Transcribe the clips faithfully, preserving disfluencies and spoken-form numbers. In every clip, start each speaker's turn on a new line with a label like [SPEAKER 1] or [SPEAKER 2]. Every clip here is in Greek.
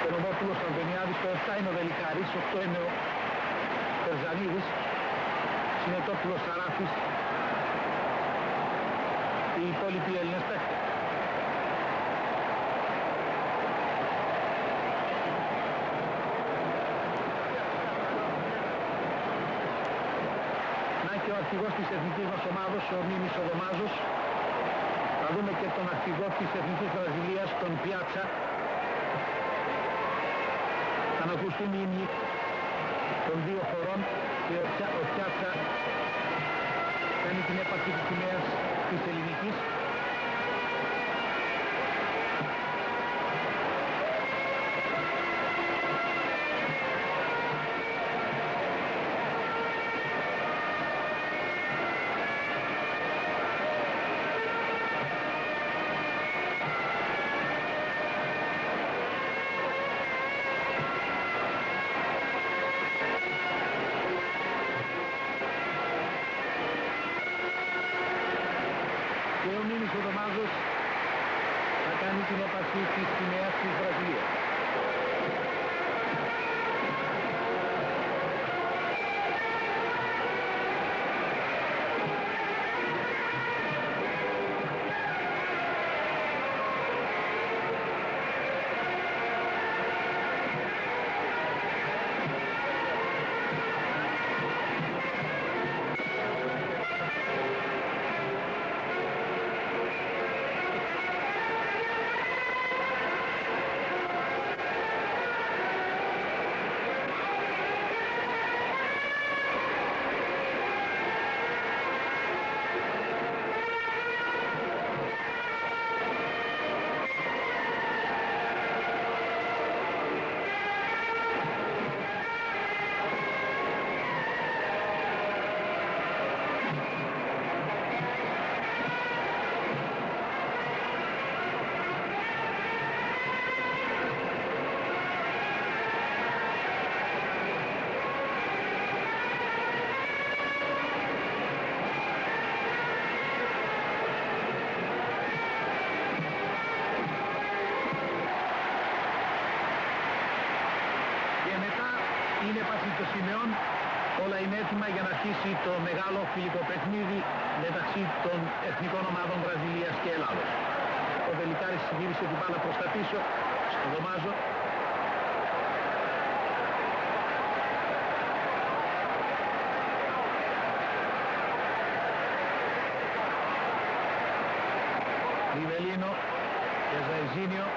[SPEAKER 1] Κονομόπουλος, Αντωνιάδης, το επτά είναι ο Βελικάρης, οκτώ είναι ο Τερζανίδης, Συνετόπουλος, Σαράφης, οι υπόλοιποι Έλληνες παίκτες. Να και ο αρχηγός της εθνικής μας ομάδος, ο Μίμης ο Δωμάζος. Θα δούμε και τον αρχηγό της εθνικής Βραζιλίας, τον Πιάτσα. Θα ακούσουν οι ύμνοι των δύο χωρών και ο, Πιά, ο Πιάτσα κάνει την έπαρξη της σημαίας της ελληνικής. Ο Δωμάζος θα κάνει την έπαρξη της σημαίας της Βραζιλίας. Το σημειών, όλα είναι έτοιμα για να αρχίσει το μεγάλο φιλικό παιχνίδι μεταξύ των εθνικών ομάδων Βραζιλίας και Ελλάδος. Ο Βελικάρης γύρισε την μπάλα προς τα πίσω στο Δωμάζο. Ριβελίνο και Ζαϊζίνιο.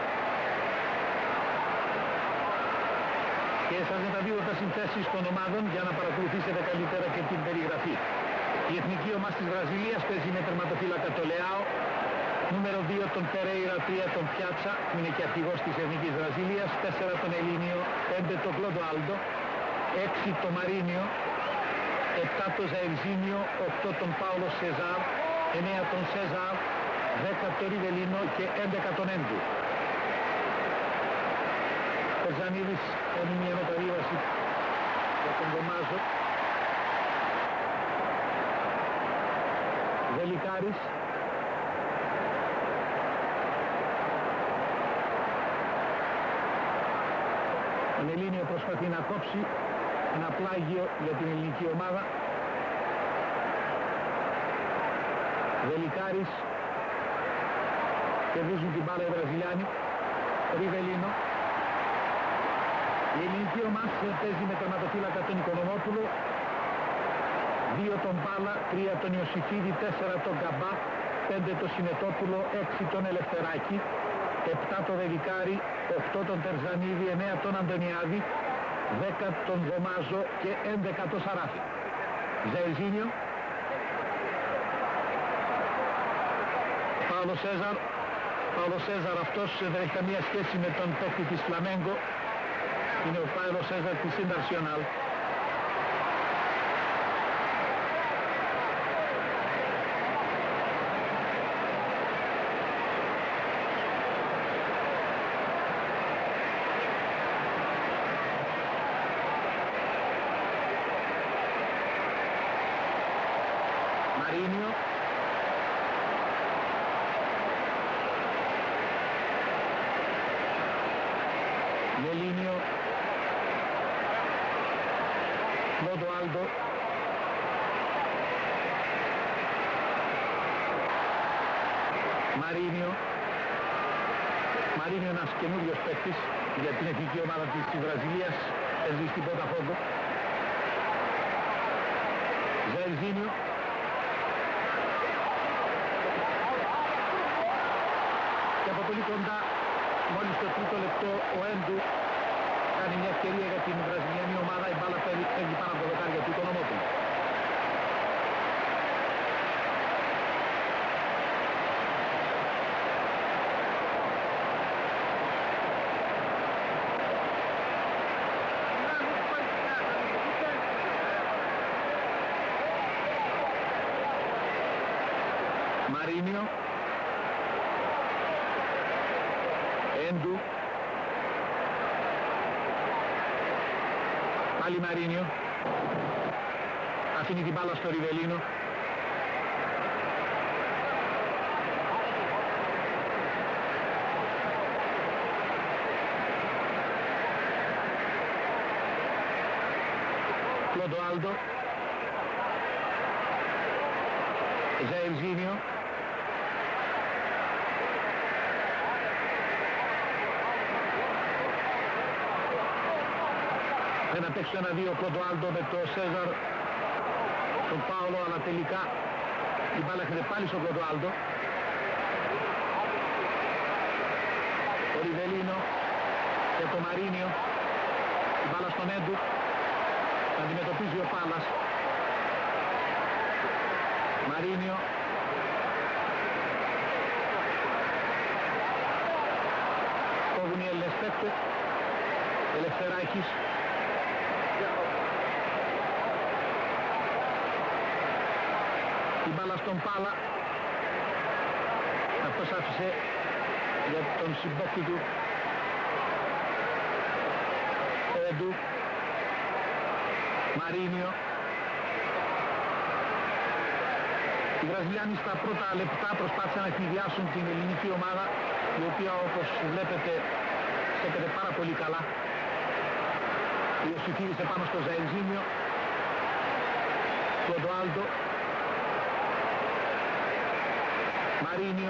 [SPEAKER 1] Και σας μεταδίδω τα συνθέσεις των ομάδων για να παρακολουθήσετε καλύτερα και την περιγραφή. Η εθνική ομάδα της Βραζιλίας παίζει με τερματοφύλακα το Λεάο, νούμερο δύο τον Περέιρα, τρία τον Πιάτσα, που είναι και αρχηγός της εθνικής Βραζιλίας, τέσσερα τον Ελλήνιο, πέντε τον Κλοντοάλντο, έξι τον Μαρίνιο, επτά τον Ζαϊρζίνιο, οκτώ τον Πάολο Σεζάρ, εννέα τον Σεζάρ, δέκα τον Ριβελίνο και έντεκα τον Έντου. Ο Ζανίδης κάνει μια μεταβίβαση για τον Δωμάζο. Βελικάρης. Τον Ελλήνιο προσπαθεί να κόψει ένα πλάγιο για την ελληνική ομάδα. Βελικάρης. Κερδίζουν την μπάλα οι Βραζιλιάνοι. Ριβελίνο. Η ελληνική ομάδα παίζει με τερματοφύλακα τον Οικονομόπουλο, δύο τον Πάλα, τρία τον Ιωσήφιδη, τέσσερα τον Γκαμπά, πέντε τον Συνετόπουλο, έξι τον Ελευθεράκη, επτά τον Βελικάρη, οκτώ τον Τερζανίδη, εννέα τον Αντωνιάδη, δέκα τον Δωμάζο και έντεκα τον Σαράφη. Ζαϊζίνιο. Πάολο Σέζαρ. Πάολο Σέζαρ αυτός δεν έχει καμία σχέση με τον παίκτη της Φλαμέγκο. Είναι ο Πάολο Σέζαρ της Ινταρσιονάλ. Μαρίνιο. Γελίνιο, Κλοντοάλντο, Μαρίνιο. Μαρίνιο ένας καινούριος παίκτης για την εθνική ομάδα της Βραζιλίας, παίζει στην Ποταφόγκο. Ζαερζίνιο. Και από πολύ κοντά, μόλις το τρίτο λεπτό, ο Έντου κάνει μια ευκαιρία για την βραζιλιανή ομάδα, η μπάλα φεύγει πάνω από το δεκάρια του Οικονομόπουλου. Μαρίνιο, Έντου, πάλι Μαρίνιο, αφήνει την μπάλα στο Ριβελίνο. Κλοντοάλντο, Ζαερζίνιο, δεν απέξει ένα δύο Κλοντοάλντο με το Σέζαρ, τον Πάολο, αλλά τελικά η μπάλα έρχεται πάλι στο Κλοντοάλντο. Ο Ριβελίνο και το Μαρίνιο, η μπάλα στον Έντου, αντιμετωπίζει ο Πάλας. Μαρίνιο, κόβουν οι Έλληνες παίκτες. Ελευθεράκης, η μπάλα στον Πάλα, αυτός άφησε για τον συμπόκτη του Έντου. Μαρίνιο. Οι Βραζιλιάνοι στα πρώτα λεπτά προσπάθησαν να εκνιδιάσουν την ελληνική ομάδα, η οποία όπως βλέπετε στέκεται πάρα πολύ καλά. Ιωσήφιρισε πάνω στο Ζαερζίνιο, Κλοντοάλντο, Μαρίνιο,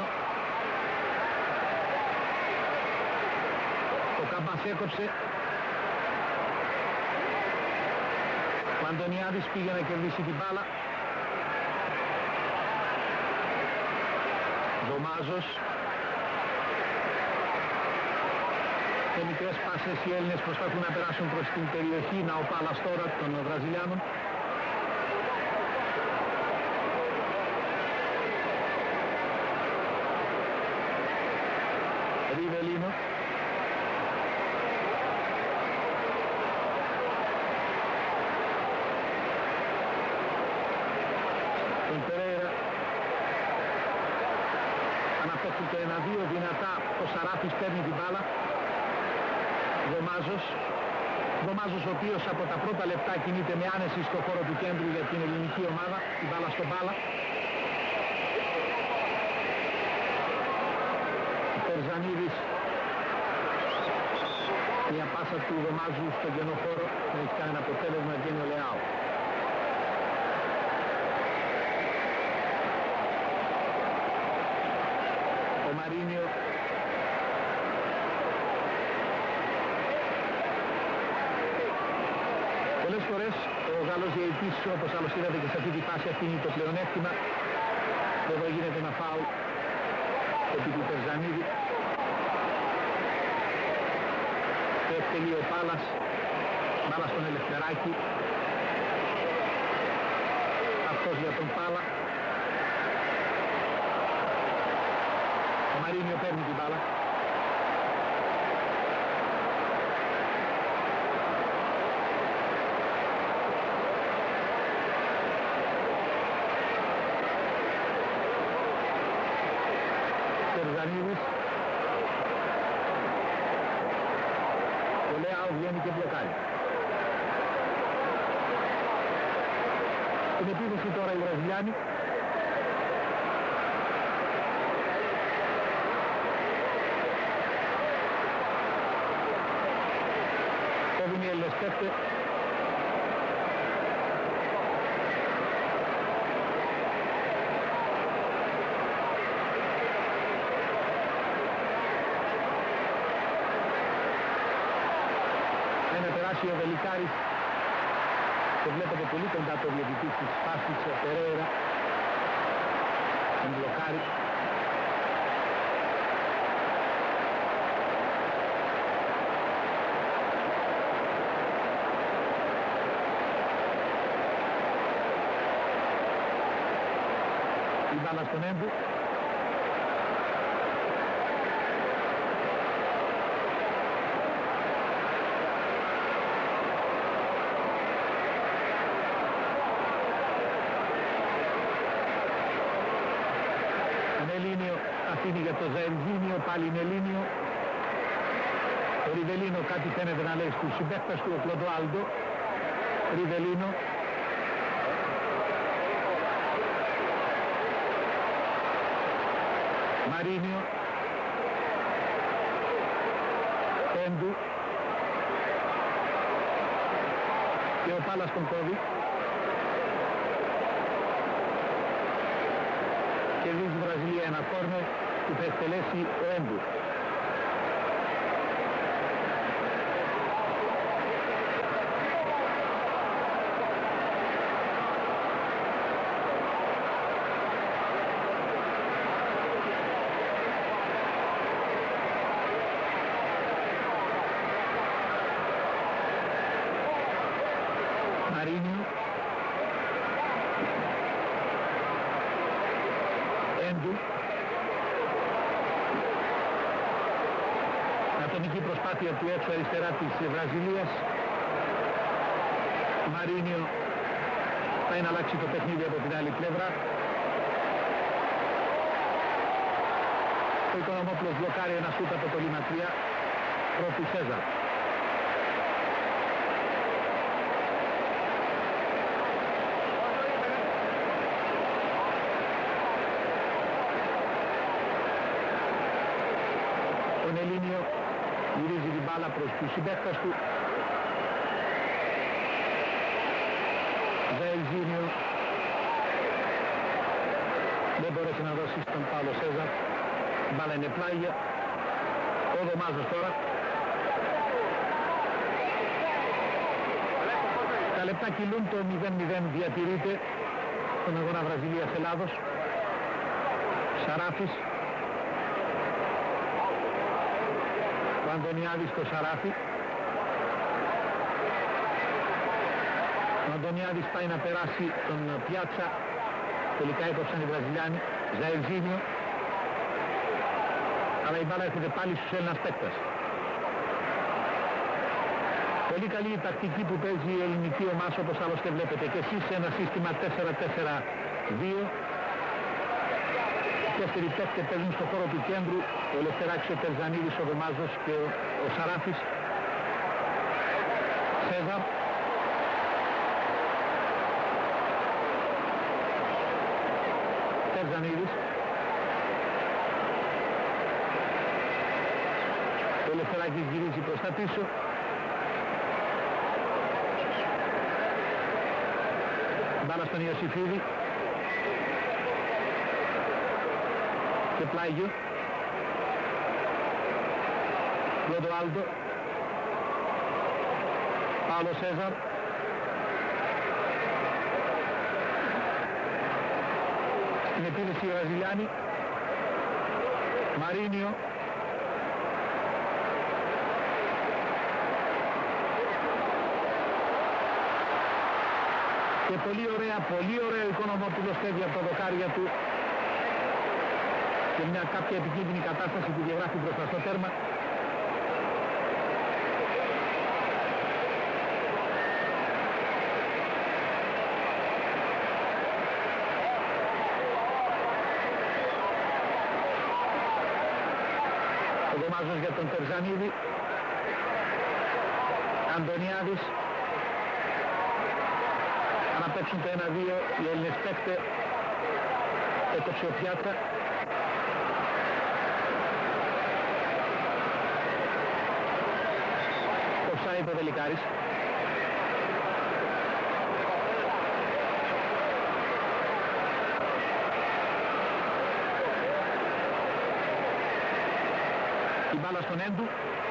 [SPEAKER 1] ο Καμπάς έκοψε, ο Αντωνιάδης πήγε να κερδίσει την μπάλα, Δωμάζος, με μικρές πάσες οι Έλληνες προσπαθούν να περάσουν προς την περιοχή, να ο Πάλας τώρα των Βραζιλιάνων. Ριβελίνο, τον Περέιρα, αναπέφτει το ένα δύο δυνατά, ο Σαράφης παίρνει την μπάλα. Δωμάζος, Δωμάζος ο οποίος από τα πρώτα λεπτά κινείται με άνεση στο χώρο του κέντρου για την ελληνική ομάδα, την μπάλα στον Πάλα. Περζανίδης, μια πάσα του Δωμάζου στον κενό χώρο, δεν έχει κάνει ένα αποτέλεσμα, βγαίνει ο Λεάο. Ο Μαρίνιο, πολλές φορές ο Γάλλος διαιτητής, όπως άλλως είδατε και σε αυτή τη φάση, αφήνει το πλεονέκτημα. Εδώ γίνεται ένα φάουλ επί του Περζανίδη. Και εκτελεί ο Πάλας, μπάλα στον Ελευθεράκη. Αυτός για τον Πάλα. Ο Μαρίνιο παίρνει την μπάλα. Περζανίδης. Ο Λεάο βγαίνει και μπλοκάρει. Την επίθεση τώρα οι Βραζιλιάνοι. Ελεσπέπτε. Είναι περάσει ο Βελικάρης και βλέπετε πολύ κοντά το διαιτητή της φάσης ο Περέιρα. Τον μπλοκάρει. Η μπάλα στον Έντου. Νελίνιο αφήνει για το Ζαελζίνιο, πάλι Νελίνιο. Ο Ριβελίνο κάτι φαίνεται να λέει στους συμπαίκτες του, ο Κλοντοάλντο. Ριβελίνο. Μαρίνιο. Έντου. Και ο Πάλας τον κόβει. Κερδίζει η Βραζιλία ένα κόρνερ που θα εκτελέσει ο Έντου. Μαρίνιο. Έντου. Ατομική προσπάθεια του έξω αριστερά της Βραζιλίας. Μαρίνιο πάει να αλλάξει το παιχνίδι από την άλλη πλευρά. Ο Οικονομόπουλος μπλοκάρει ένα σούτ από πολύ μακριά. Πρώτου Σέζαρ. Ο Νελίνιο γυρίζει την μπάλα προς τους συμπαίκτες του. Ζαελζίνιο δεν μπορέσει να δώσει στον Παύλο Σέζαρ. Η μπάλα είναι πλάγια. Ο Δωμάζος τώρα. Τα λεπτά κυλούν, το μηδέν μηδέν διατηρείται στον αγώνα Βραζιλίας-Ελλάδος. Σαράφης. Ο Αντωνιάδης στο Σαράφη. Ο Αντωνιάδης πάει να περάσει τον Πιάτσα. Τελικά έκοψαν οι Βραζιλιάνοι. Ζαελζίνιο. Αλλά η μπάλα έρχεται πάλι στους Έλληνας παίκτες. Πολύ καλή η τακτική που παίζει η ελληνική ομάδα, όπως άλλωστε βλέπετε και εσείς, σε ένα σύστημα τέσσερα τέσσερα δύο. Οι τέσσερις παίκτες παίζουν στο χώρο του κέντρου. Ο Ελευθεράκης, ο Τερζανίδης, ο Δωμάζος και ο, ο Σαράφης. Σέζαρ. Τερζανίδης. Ο Ελευθεράκης γυρίζει προς τα πίσω. Μπάλα στον Ιωσήφιδη. Και πλάγιο. Κλοντοάλντο. Παύλο Σέζαρ. Στην επίθεση οι Βραζιλιάνοι. Μαρίνιο. Και πολύ ωραία, πολύ ωραίο Οικονομόπουλος φεύγει από τα δοκάρια του. Και μια κάποια επικίνδυνη κατάσταση που διαγράφει μπροστά στο τέρμα. Ο Δωμάζος για τον Τερζανίδη. Αντωνιάδης. Να παίξουν το ένα δύο οι Έλληνες παίκτες. Έκοψε ο Πιάτσα. Offside ο Βελικάρης. μπάλα στον Έντου.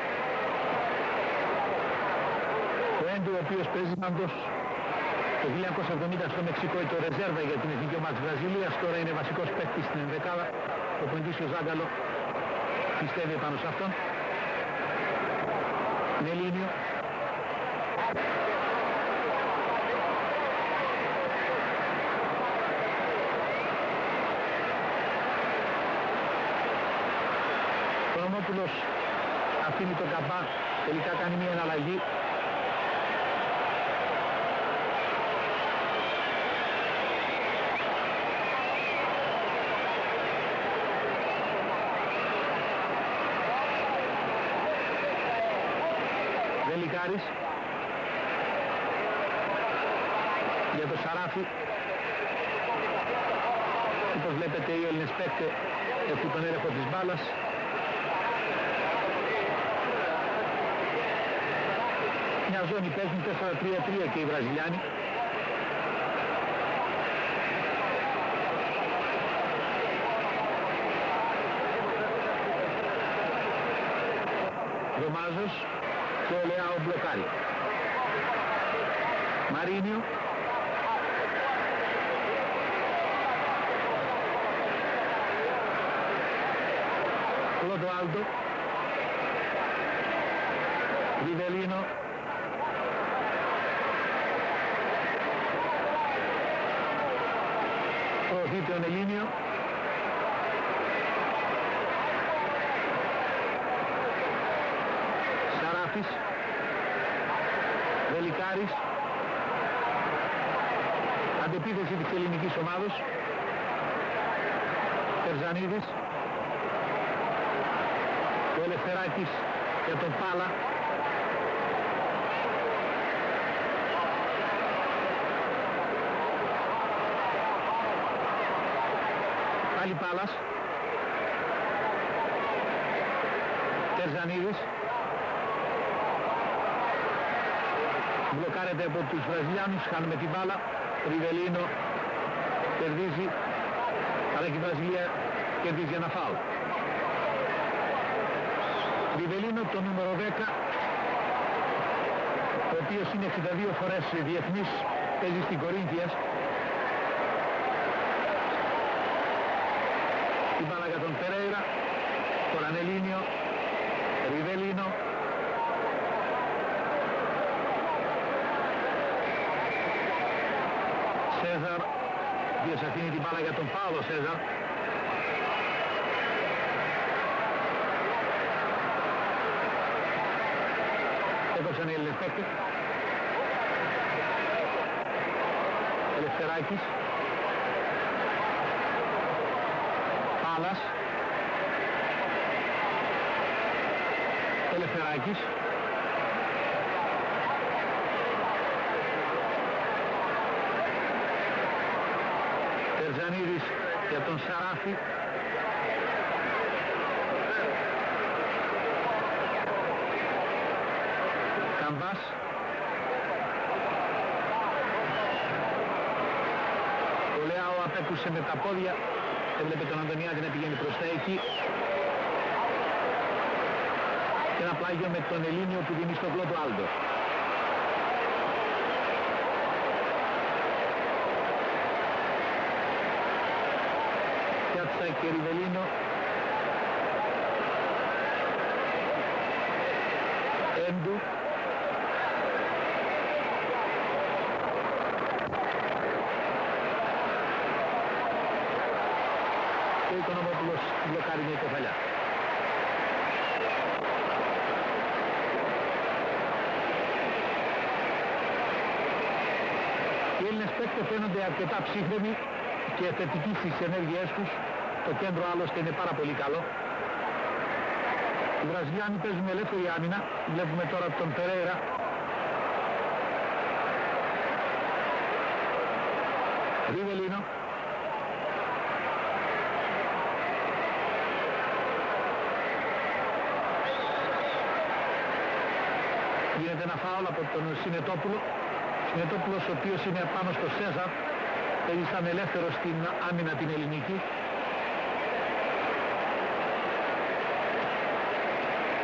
[SPEAKER 1] Ο Έντου ο οποίος παίζει πάντως το χίλια εννιακόσια εβδομήντα στο Μεξικό το ρεζέρβα για την εθνική ομάδα της Βραζιλίας. Τώρα είναι βασικός παίκτης στην ενδεκάδα. Ο Ποντήσιο Ζάγκαλο πιστεύει πάνω σε αυτόν. Νελίνιο. Κονομόπουλος αφήνει τον Καμπά, τελικά κάνει μια εναλλαγή. Δελικάρης για το Σαράφι. Όπως βλέπετε οι Έλληνες παίκτες έχουν τον έλεγχο της μπάλας. Μια ζώνη παίζουν τέσσερα τρία τρία και οι Βραζιλιάνοι. Δωμάζος και ο Λεάο μπλοκάρει. Μαρίνιο. Κλοντοάλντο. Ριβελίνο. Προωθείται ο Νελίνιο. Σαράφης. Δελικάρης. Αντεπίθεση της ελληνικής ομάδος. Τερζανίδης. Ο Ελευθεράκης για τον Πάλα. Πάλι Πάλας. Τερζανίδης. Μπλοκάρεται από τους Βραζιλιάνους, χάνουμε την μπάλα. Ριβελίνο κερδίζει, αλλά και η Βραζιλία κερδίζει ένα φάουλ. Ριβελίνο, το νούμερο δέκα, ο οποίος είναι εξήντα δύο φορές διεθνής, παίζει στην Κορίνθιας. Την μπάλα για τον Περέιρα, τον Ανελίνιο, Ριβελίνο. Σέζαρ, ο οποίος αφήνει την μπάλα για τον Πάολο Σέζαρ. Έδωσαν οι Έλληνες παίκτες. Ελευθεράκης. Πάλας. Ελευθεράκης. Τερζανίδης για τον Σαράφη. Καμπάς. Ο Λεάο απέκουσε με τα πόδια. Έβλεπε τον Αντωνιάδη να πηγαίνει προς τα εκεί. Και ένα πλάγιο με τον Ελλήνιο που δίνει στο Κλοντοάλντο. Πιάτσα και Ριβελίνο. Έντου. Και ο Οικονομόπουλος μπλοκάρει μια κεφαλιά. Οι Έλληνες παίκτες φαίνονται αρκετά ψύχρεμοι και θετικοί στις ενέργειές τους. Το κέντρο άλλωστε είναι πάρα πολύ καλό. Οι Βραζιλιάνοι παίζουν ελεύθερη άμυνα. Βλέπουμε τώρα τον Περέιρα. Ριβελίνο. Γίνεται ένα φάουλ από τον Συνετόπουλο. Συνετόπουλος ο οποίος είναι πάνω στο Σέζαρ. Παίζει σαν ελεύθερο στην άμυνα την ελληνική.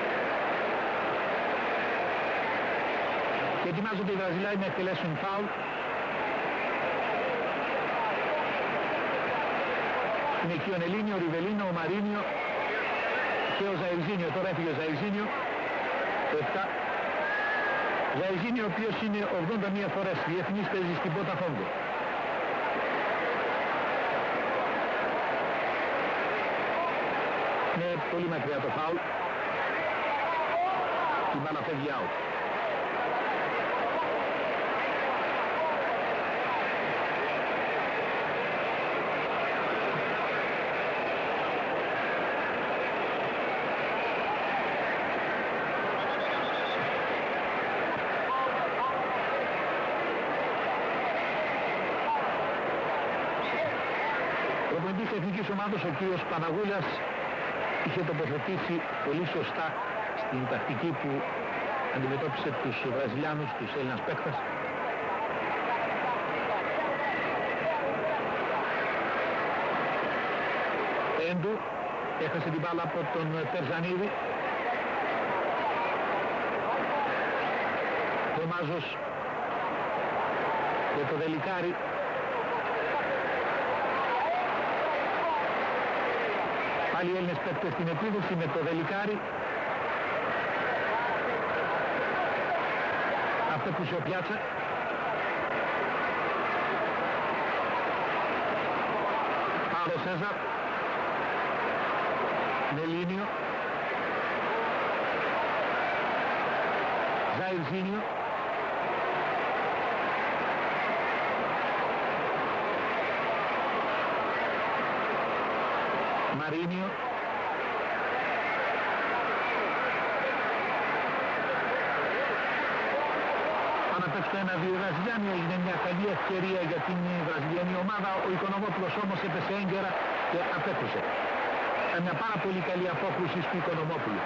[SPEAKER 1] Ετοιμάζονται οι Βραζιλιάνοι να εκτελέσουν φάουλ. Είναι εκεί ο Νελίνιο, ο Ριβελίνο, ο Μαρίνιο και ο Ζαϊρζίνιο. Τώρα έφυγε ο Ζαϊρζίνιο. επτά. Ζαϊρζίνιο, ο οποίος είναι ογδόντα μία φορές διεθνής, παίζει στην Botafogo. Είναι πολύ μακριά το φάουλ. Η μπάλα φεύγει out. Προπονητής εθνικής ομάδος, ο κύριος Παναγούλας, είχε τοποθετήσει πολύ σωστά στην τακτική που αντιμετώπισε τους Βραζιλιάνους, τους Έλληνας παίκτες. Έντου έχασε την μπάλα από τον Τερζανίδη. Δωμάζος για το Δελικάρι. Άλλοι Έλληνες παίκτες στην επίδοση με το Δελικάρι. Απέκουσε ο Πιάτσα. Πάρο Σέζαρ. Νελίνιο. Ζαϊρζίνιο. Μαρίνιο. Πάνω απ' έξω ένα δύο Βραζιλιάνοι, έγινε μια καλή ευκαιρία για την βραζιλιανή ομάδα. Ο Οικονομόπουλος όμως έπεσε έγκαιρα και απέκουσε. Μια πάρα πολύ καλή απόκρουση του Οικονομόπουλου.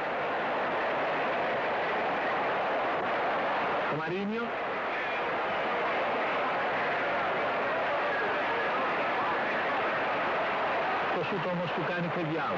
[SPEAKER 1] Ο Μαρίνιο. Το σούτ όμως που κάνει φεύγει out.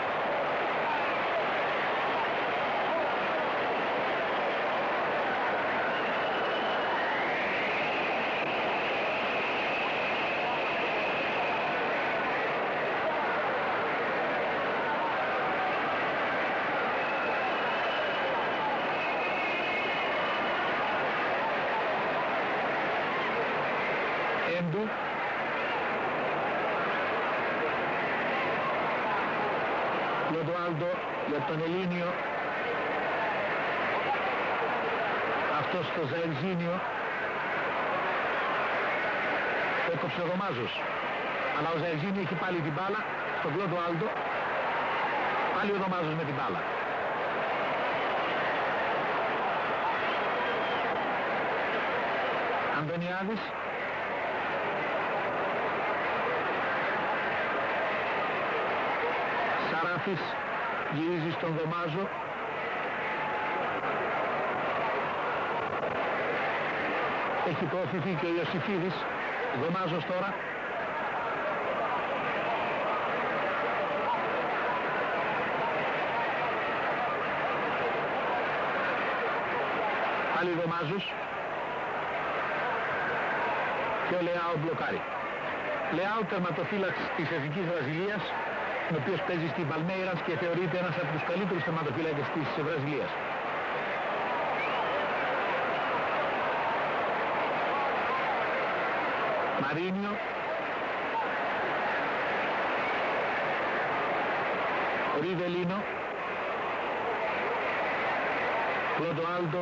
[SPEAKER 1] Έντου. Κλοντοάλντο για τον Ελλήνιο. Αυτός το Ζαϊρζίνιο. Έκοψε ο Δωμάζος. Αλλά ο Ζαϊρζίνιο έχει πάλι την μπάλα στον Κλοντοάλντο. Πάλι ο Δωμάζος με την μπάλα. Αντωνιάδης. Σαράφης γυρίζει στον Δωμάζο. Έχει προωθηθεί και ο Ιωσήφιδης. Δωμάζος τώρα. Πάλι Δωμάζος. Και ο Λεάο μπλοκάρει. Λεάο, τερματοφύλαξ της Εθνικής Βραζιλίας, ο οποίος παίζει στην Παλμέιρας και θεωρείται ένας από τους καλύτερους τερματοφύλακες της Βραζιλίας. Μαρίνιο. Ριβελίνο. Κλοντοάλντο.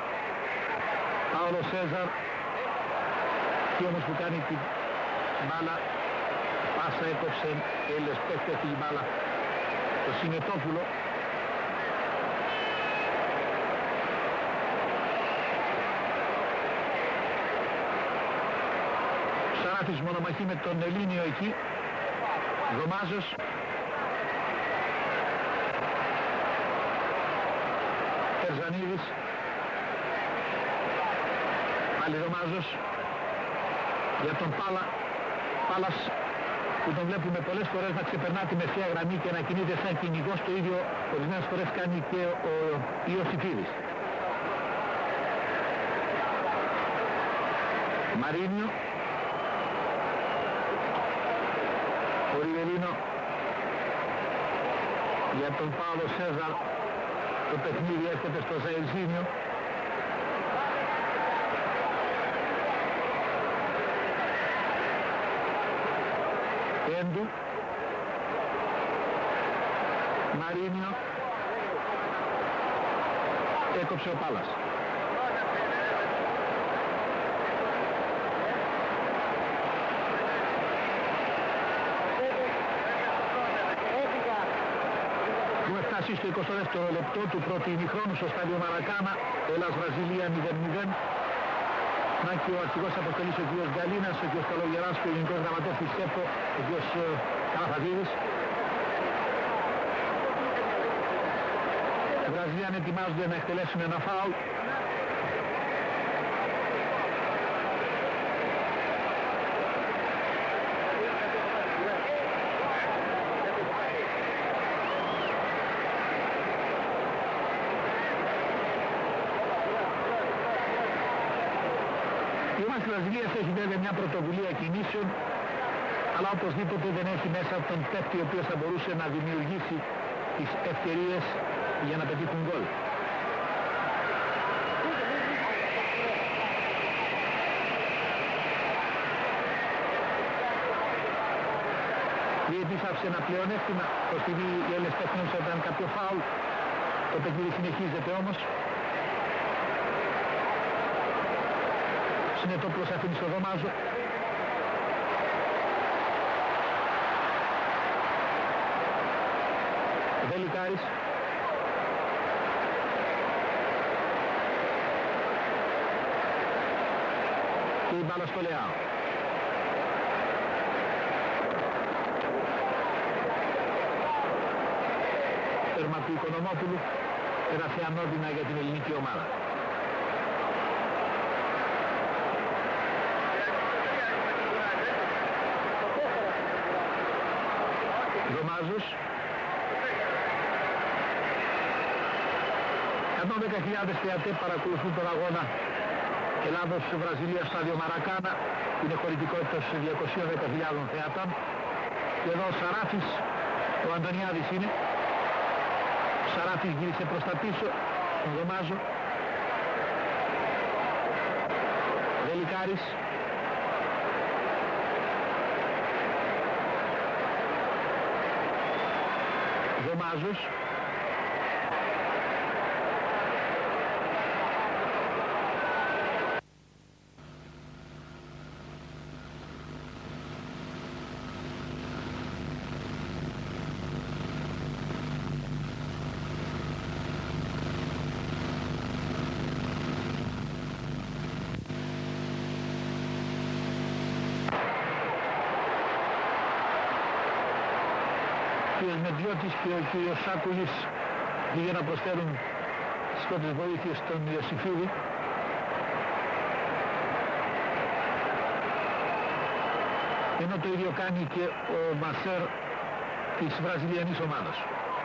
[SPEAKER 1] Πάολο Σέζαρ. Και όμως που κάνει την μπάλα, πάσα έκοψε, έλες πέφτει την μπάλα το Συνετόπουλο. Σαράφης μονομαχή με τον Ελλήνιο εκεί. Δωμάζος. Τερζανίδης. Πάλι Δωμάζος. Για τον Πάλα. Πάλας που τον βλέπουμε πολλές φορές να ξεπερνά τη μεσαία γραμμή και να κινείται σαν κυνηγός, το ίδιο ορισμένες φορές κάνει και ο Ιωσήφιδης. Μαρίνιο. Ο Ριβελίνο για τον Παύλο Σέζαρ. Το παιχνίδι έρχεται στο Ζαερζίνιο. Έντου. Μαρίνιο. Έκοψε ο Πάλας. Έχουμε φτάσει στο εικοστό δεύτερο λεπτό του πρώτου ημιχρόνου στο στάδιο Μαρακάνα. Ελλάς Βραζιλία μηδέν μηδέν. Να και ο αρχηγός αποστολής ο κ. Γκαλίνας, ο κ. Καλογεράς και ο γενικός γραμματέας της ΕΠΟ, ο κ. Καλαφατίδης. Οι Βραζιλιάνοι ετοιμάζονται να εκτελέσουν ένα φάουλ. Η ομάδα της Βραζιλίας έχει βέβαια μια πρωτοβουλία κινήσεων, αλλά οπωσδήποτε δεν έχει μέσα τον παίκτη ο οποίος θα μπορούσε να δημιουργήσει τις ευκαιρίες για να πετύχουν γκολ. Διότι άφησε ένα πλεονέκτημα, το στιγμή οι Έλληνες παίχνουν όταν κάποιο φάουλ, το παιχνίδι συνεχίζεται όμως. Συνετόπουλος αφήνει στο Δωμάζο. Βελικάρης. Και η μπάλα στο Λεάο. Τέρμα του Οικονομόπουλου. Πέρασε ανώδυνα για την ελληνική ομάδα. Δωμάζος. εκατόν δέκα χιλιάδες θεατές παρακολουθούν τον αγώνα Ελλάδος-Βραζιλία στάδιο Μαρακάνα. Είναι χωρητικότητα σε διακόσιες δέκα χιλιάδες θεατών. Και εδώ ο Σαράφης, ο Αντωνιάδης είναι. Ο Σαράφης γύρισε προς τα πίσω, τον Δωμάζο. Βελικάρης. Δωμάζος. Ο Μεντιώτης και ο κ. Σάκουλης για να προσφέρουν τις πρώτες βοήθειες στον Ιωσήφιδη. Ενώ το ίδιο κάνει και ο Μασέρ της βραζιλιανής ομάδας.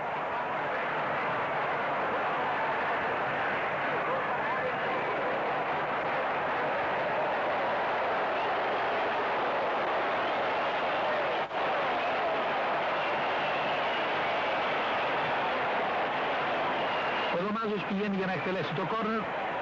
[SPEAKER 1] Ο Δωμάζος πηγαίνει για να εκτελέσει το κόρνερ.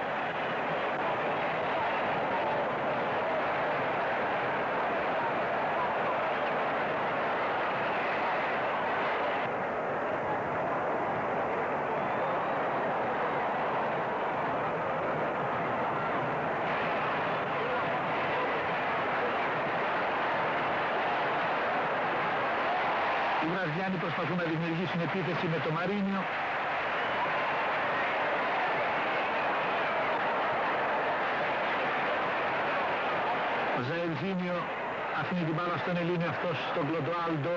[SPEAKER 1] Οι Βραζιλιάνοι προσπαθούν να δημιουργήσουν επίθεση με το Μαρίνιο. Ο Ζαερζίνιο αφήνει την μπάλα στον Ελλήνιο, αυτός στον Κλοντοάλντο.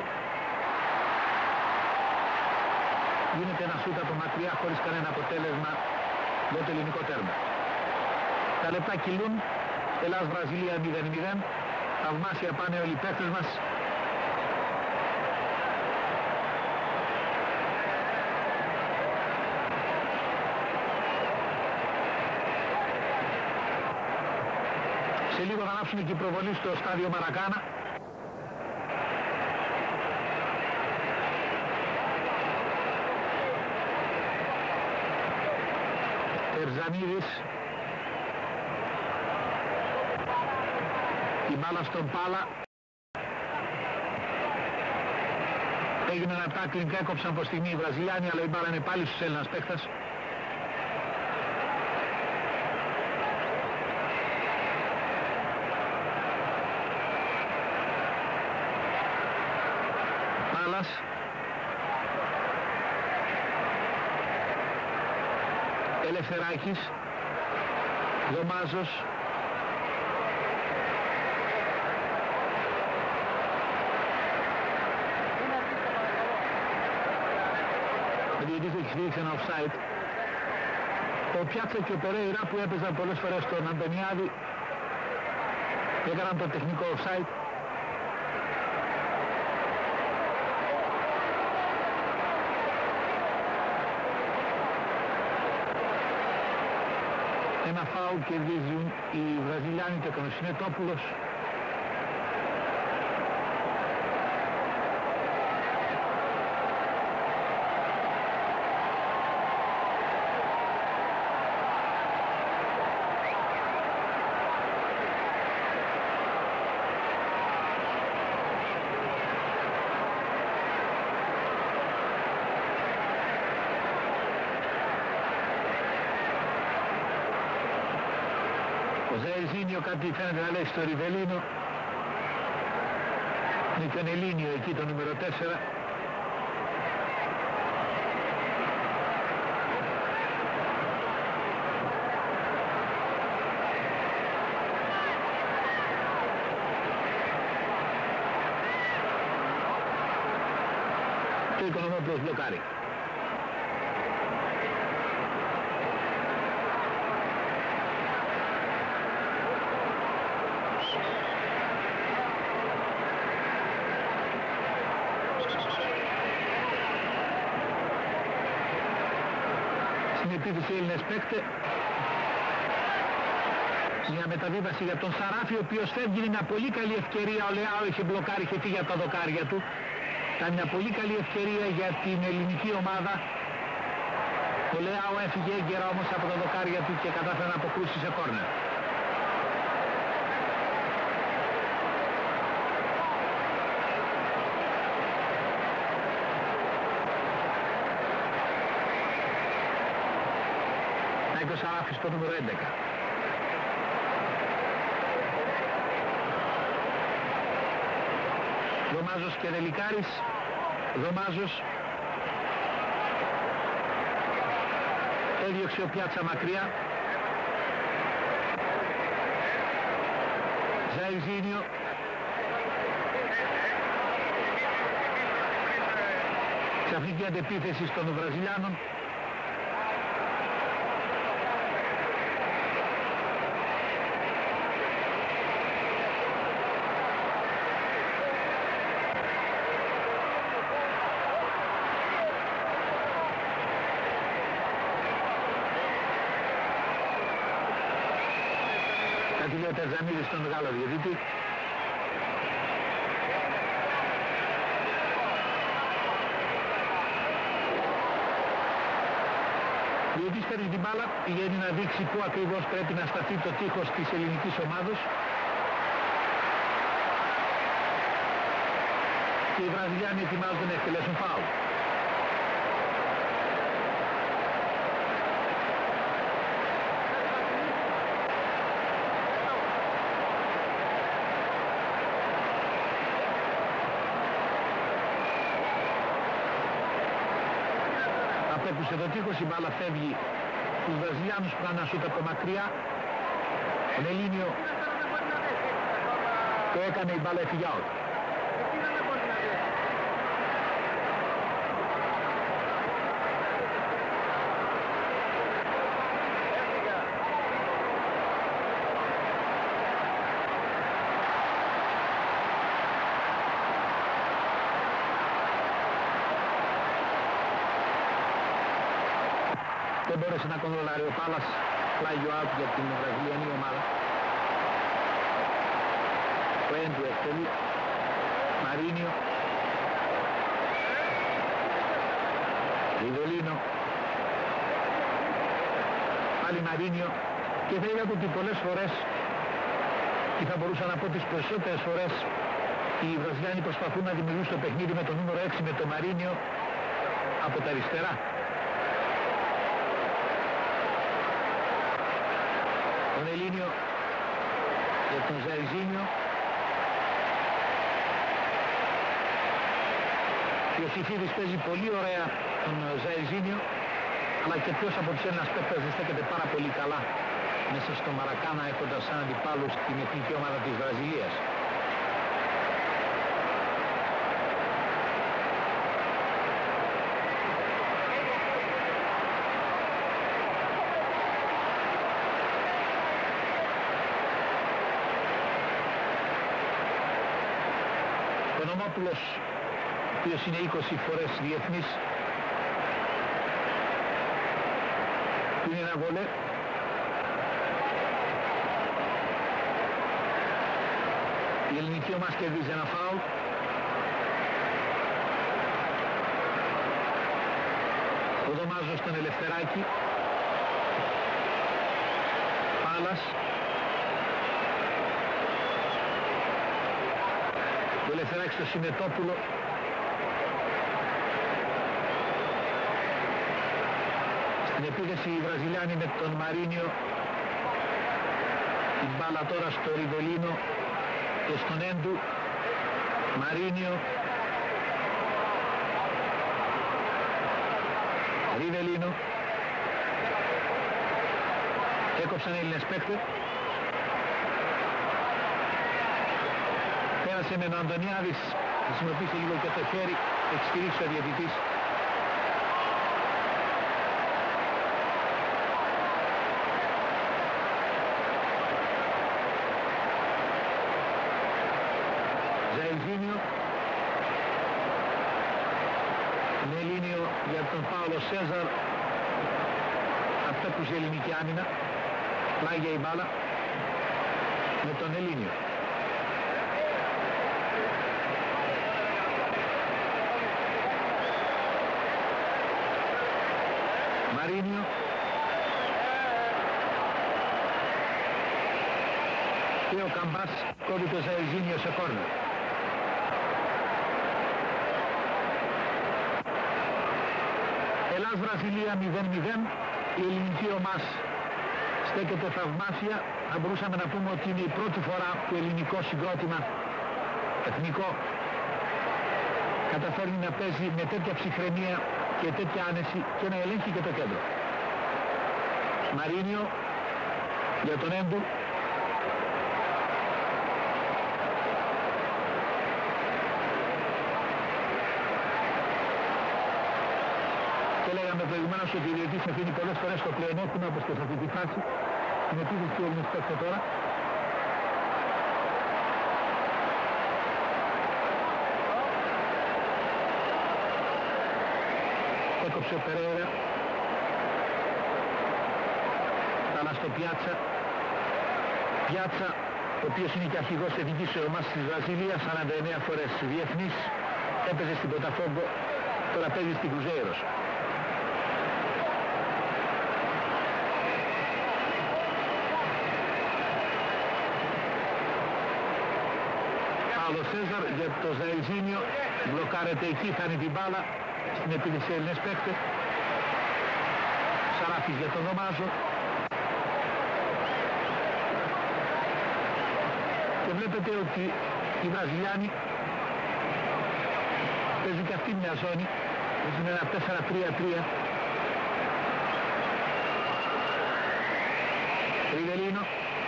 [SPEAKER 1] Γίνεται ένα σούτ από μακριά χωρίς κανένα αποτέλεσμα για το ελληνικό τέρμα. Τα λεπτά κυλούν. Ελλάς Βραζιλία μηδέν μηδέν. Θαυμάσια πάνε όλοι οι παίκτες μας. Σε λίγο θα ανάψουν και η προβολή στο στάδιο Μαρακάνα. Τερζανίδης. Η μπάλα στον Πάλα. Έγινε ένα τάκλινγκ, έκοψαν από στιγμή οι Βραζιλιάνοι, αλλά η μπάλα είναι πάλι στους Έλληνας παίχτας. Πάλας. Ελευθεράκης. Δωμάζος. Ο διαιτητής έχει στηρίξει ένα offside. Ο Πιάτσα και ο Περέιρα που έπαιζαν πολλές φορές τον Αντωνιάδη έκαναν το τεχνικό offside. Ένα φάουλ κερδίζουν οι Βραζιλιάνοι και ο Κανοσυνετόπουλος. Ο Ζαϊζίνιο κάτι φαίνεται να λέει στο Ριβελίνο. Είναι και ο Νελίνιο εκεί το νούμερο τέσσερα. Και ο Οικονομόπουλος μπλοκάρει. Επίθεση Έλληνες παίκτε. Μια μεταβίβαση για τον Σαράφη, ο οποίος φεύγει. Είναι μια πολύ καλή ευκαιρία. Ο Λεάο είχε μπλοκάρει, είχε φύγει από τα δοκάρια του. Ήταν μια πολύ καλή ευκαιρία για την ελληνική ομάδα. Ο Λεάο έφυγε έγκαιρα όμως από τα δοκάρια του και κατάφερε να αποκρούσει σε κόρνερ. Ο Σαράφης στο νούμερο έντεκα. Δωμάζος και Δελικάρης. Δωμάζος. Έδιωξε ο Πιάτσα μακριά. Ζαϊζίνιο. Ξαφνική αντεπίθεση των Βραζιλιάνων. Κάτι λέει ο Τερζανίδης στον μεγάλο διαιτητή. Διαιτητής παίρνει την μπάλα, πηγαίνει να δείξει πού ακριβώς πρέπει να σταθεί το τείχος της ελληνικής ομάδος. Και οι Βραζιλιάνοι ετοιμάζονται να εκτελέσουν φάουλ. Απέκουσε το τείχος, η μπάλα φεύγει στους Βραζιλιάνους που κάνουν σούτ από μακριά. Ο Νελίνιο το έκανε, η μπάλα έφυγε out. Δεν μπόρεσε να κονδρολάρει ο Πάλας, πλάγιο out για την βραζιλιανή ομάδα. Ο Έντου εκτελεί. Μαρίνιο. Ριβελίνο. Πάλι Μαρίνιο. Και θα είδατε ότι πολλές φορές, και θα μπορούσα να πω τις περισσότερες φορές, οι Βραζιλιάνοι προσπαθούν να δημιουργήσουν το παιχνίδι με το νούμερο έξι, με το Μαρίνιο από τα αριστερά. Τον Ελλήνιο και τον Ζαϊζίνιο. Ο Σιφίδης παίζει πολύ ωραία τον Ζαϊζίνιο, αλλά και ποιος από τους ένας παίκτες δεν στέκεται πάρα πολύ καλά μέσα στο Μαρακάνα, έχοντας σαν αντιπάλους την εθνική ομάδα της Βραζιλίας. Ο Νομόπουλος, ο οποίος είναι είκοσι φορές διεθνής, που είναι ένα βολέ. Η ελληνική ομάδα κερδίζει ένα φάουλ. Ο Δωμάζος στον Ελευθεράκη. Πάλας. Ο Ελευθεράκης στο Συμμετόπουλο. Στην επίθεση οι Βραζιλιάνοι με τον Μαρίνιο. Την μπάλα τώρα στο Ριβελίνο και στον Έντου. Μαρίνιο. Ριβελίνο. Έκοψαν οι Έλληνες παίκτες. Πέρασε με τον Αντωνιάδης, χρησιμοποίησε λίγο και το χέρι, έχει στηρίξει ο διαιτητής. Ζαϊζίνιο. Μελίνιο για τον Πάολο Σέζαρ. Αυτό που σε ελληνική άμυνα. Πλάγια η μπάλα με τον Ελλήνιο. Μαρίνιο. Και ο Καμπάς κόβει το Ζαϊζίνιο σε κόρνερ. Ελλάς Βραζιλία μηδέν μηδέν. Η ελληνική ομάδα στέκεται θαυμάσια. Θα μπορούσαμε να πούμε ότι είναι η πρώτη φορά που ελληνικό συγκρότημα εθνικό καταφέρνει να παίζει με τέτοια ψυχραιμία και τέτοια άνεση και να ελέγχει και το κέντρο. Μαρίνιο για τον Έντου. Και λέγαμε προηγουμένως ότι οι διαιτητές αφήνει πολλές φορές το πλεονέκτημα όπως και σε αυτή τη φάση. Την επίθεση του Έλληνες παίκτες τώρα. Έκοψε ο Περέρα. Τάλα στο Πιάτσα. Πιάτσα, ο οποίος είναι και αρχηγός εθνικής ομάδας της Βραζιλίας, σαράντα εννέα φορές διεθνής, έπαιζε στην Ποταφόγκο, τώρα παίζει στην Κρουζέιρος. Πάολο Σέζαρ για το Ζαϊζίνιο, μπλοκάρεται εκεί, χάνει την μπάλα στην επίθεση Έλληνες παίκτες. Σαράφης για τον Δωμάζο. Και βλέπετε ότι οι Βραζιλιάνοι παίζουν και αυτή μια ζώνη, παίζουν ένα τέσσερα τρία τρία. Ριβελίνο.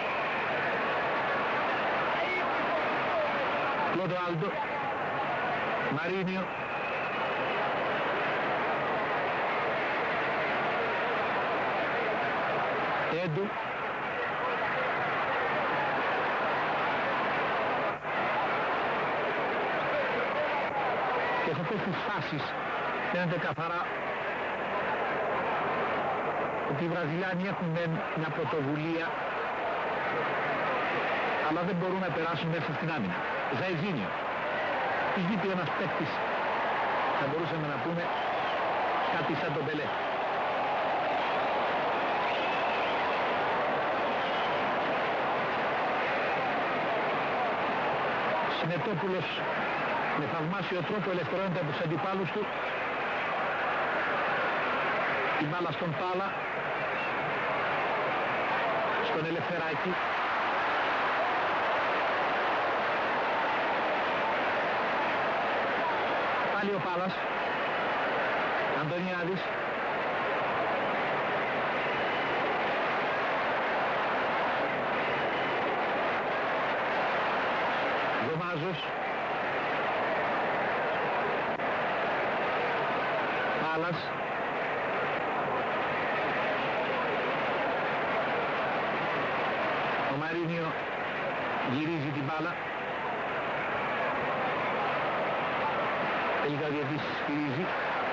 [SPEAKER 1] Κλοντοάλντο. Μαρίνιο. Έντου. Και σε αυτές τις φάσεις φαίνεται καθαρά ότι οι Βραζιλιάνοι έχουν μια πρωτοβουλία αλλά δεν μπορούν να περάσουν μέσα στην άμυνα. Ζαϊζίνιο. Τους λείπει ένας παίκτης, θα μπορούσαμε να πούμε κάτι σαν τον Πελέ. Συνετόπουλος με θαυμάσιο τρόπο ελευθερώνεται από τους αντιπάλους του. Η μπάλα στον Πάλα, στον Ελευθεράκη. Πάλι ο Πάλας, Αντωνιάδης. Δωμάζος. Πάλας. Ο Μαρίνιο γυρίζει την μπάλα. Τελικά διετής σφυρίζει.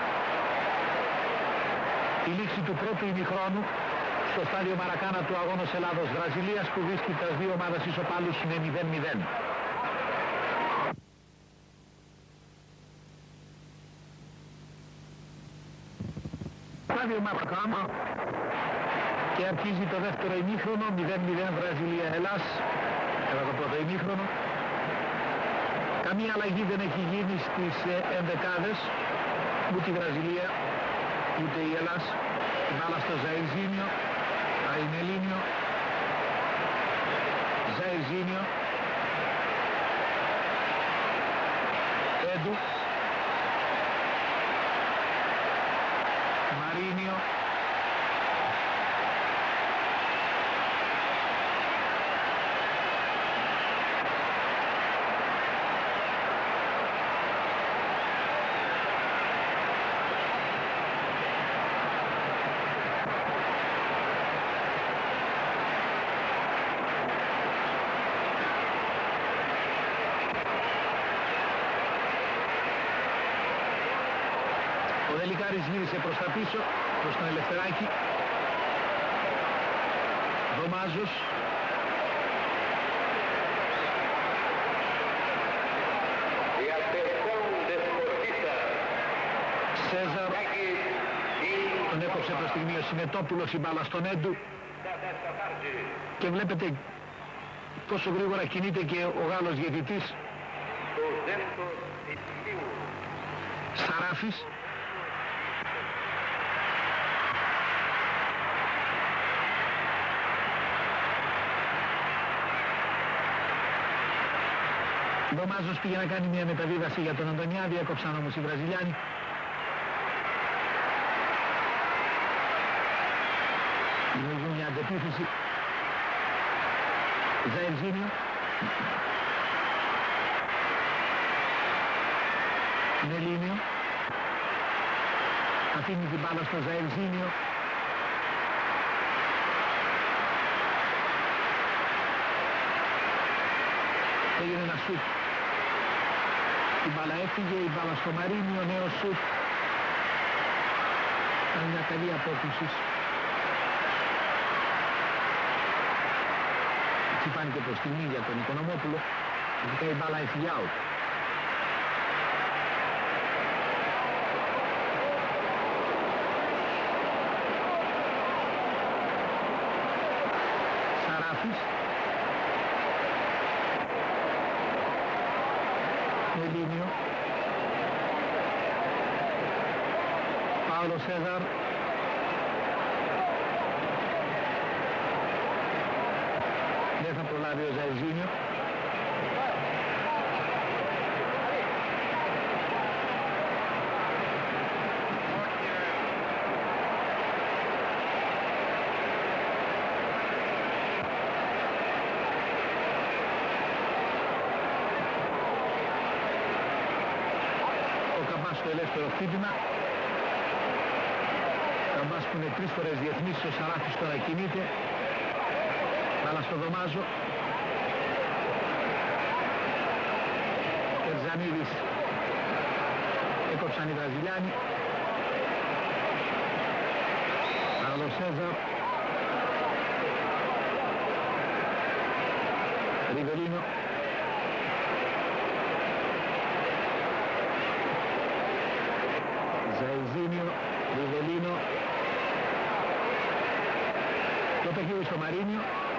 [SPEAKER 1] Η λήξη του πρώτου ημιχρόνου στο στάδιο Μαρακάνα του αγώνος Ελλάδος-Βραζιλίας που βρίσκει τα δύο ομάδες ισοπάλους με μηδέν μηδέν. Στάδιο Μαρακάνα και αρχίζει το δεύτερο ημίχρονο, μηδέν μηδέν Βραζιλία-Ελλάς κατά το πρώτο ημίχρονο. Καμία αλλαγή δεν έχει γίνει στις ενδεκάδες, ούτε η Βραζιλία, ούτε η Ελλάς. Η μπάλα στο Ζαϊζίνιο, Αϊνελίνιο, Ζαϊζίνιο, Έντου, Μαρίνιο, ο Δελικάρης γύρισε προς τα πίσω, προς τον Ελευθεράκη. Δωμάζος. Σέζαρ. Τον έκοψε προς στιγμή ο Συνετόπουλος, η μπάλα στον Έντου. Και βλέπετε πόσο γρήγορα κινείται και ο Γάλλος διαιτητής. Σαράφης. Δωμάζος πήγε να κάνει μια μεταβίβαση για τον Αντωνιάδη, έκοψαν όμως οι Βραζιλιάνοι. Δημιουργούν μια αντεπίθεση. Ζαϊρζίνιο. Νελίνιο. Αφήνει την μπάλα στο Ζαϊρζίνιο. Έγινε ένα σουτ. Η μπάλα έφυγε, η μπάλα στο Μαρίνιο, νέο σουτ. Ήταν μια καλή απόκριση. Έτσι φάνηκε προς τιμή για τον Οικονομόπουλο. Ειδικά η μπάλα έφυγε out. Σαράφης. Μελίνιο. Παύλο Σέζαρ. Δεν θα προλάβει ο Ζαϊζίνιο. Στο ελεύθερο χτύπημα. Καμπάς που είναι τρεις φορές διεθνής, ο Σαράφης τώρα κινείται. Μπάλα στο Δωμάζο. Τερζανίδης. Έκοψαν οι Βραζιλιάνοι. Παύλο Σέζαρ. Ριβελίνο. Ζαϊζίνιο, Ριβελίνο. Το παιχνίδι στο Μαρίνιο.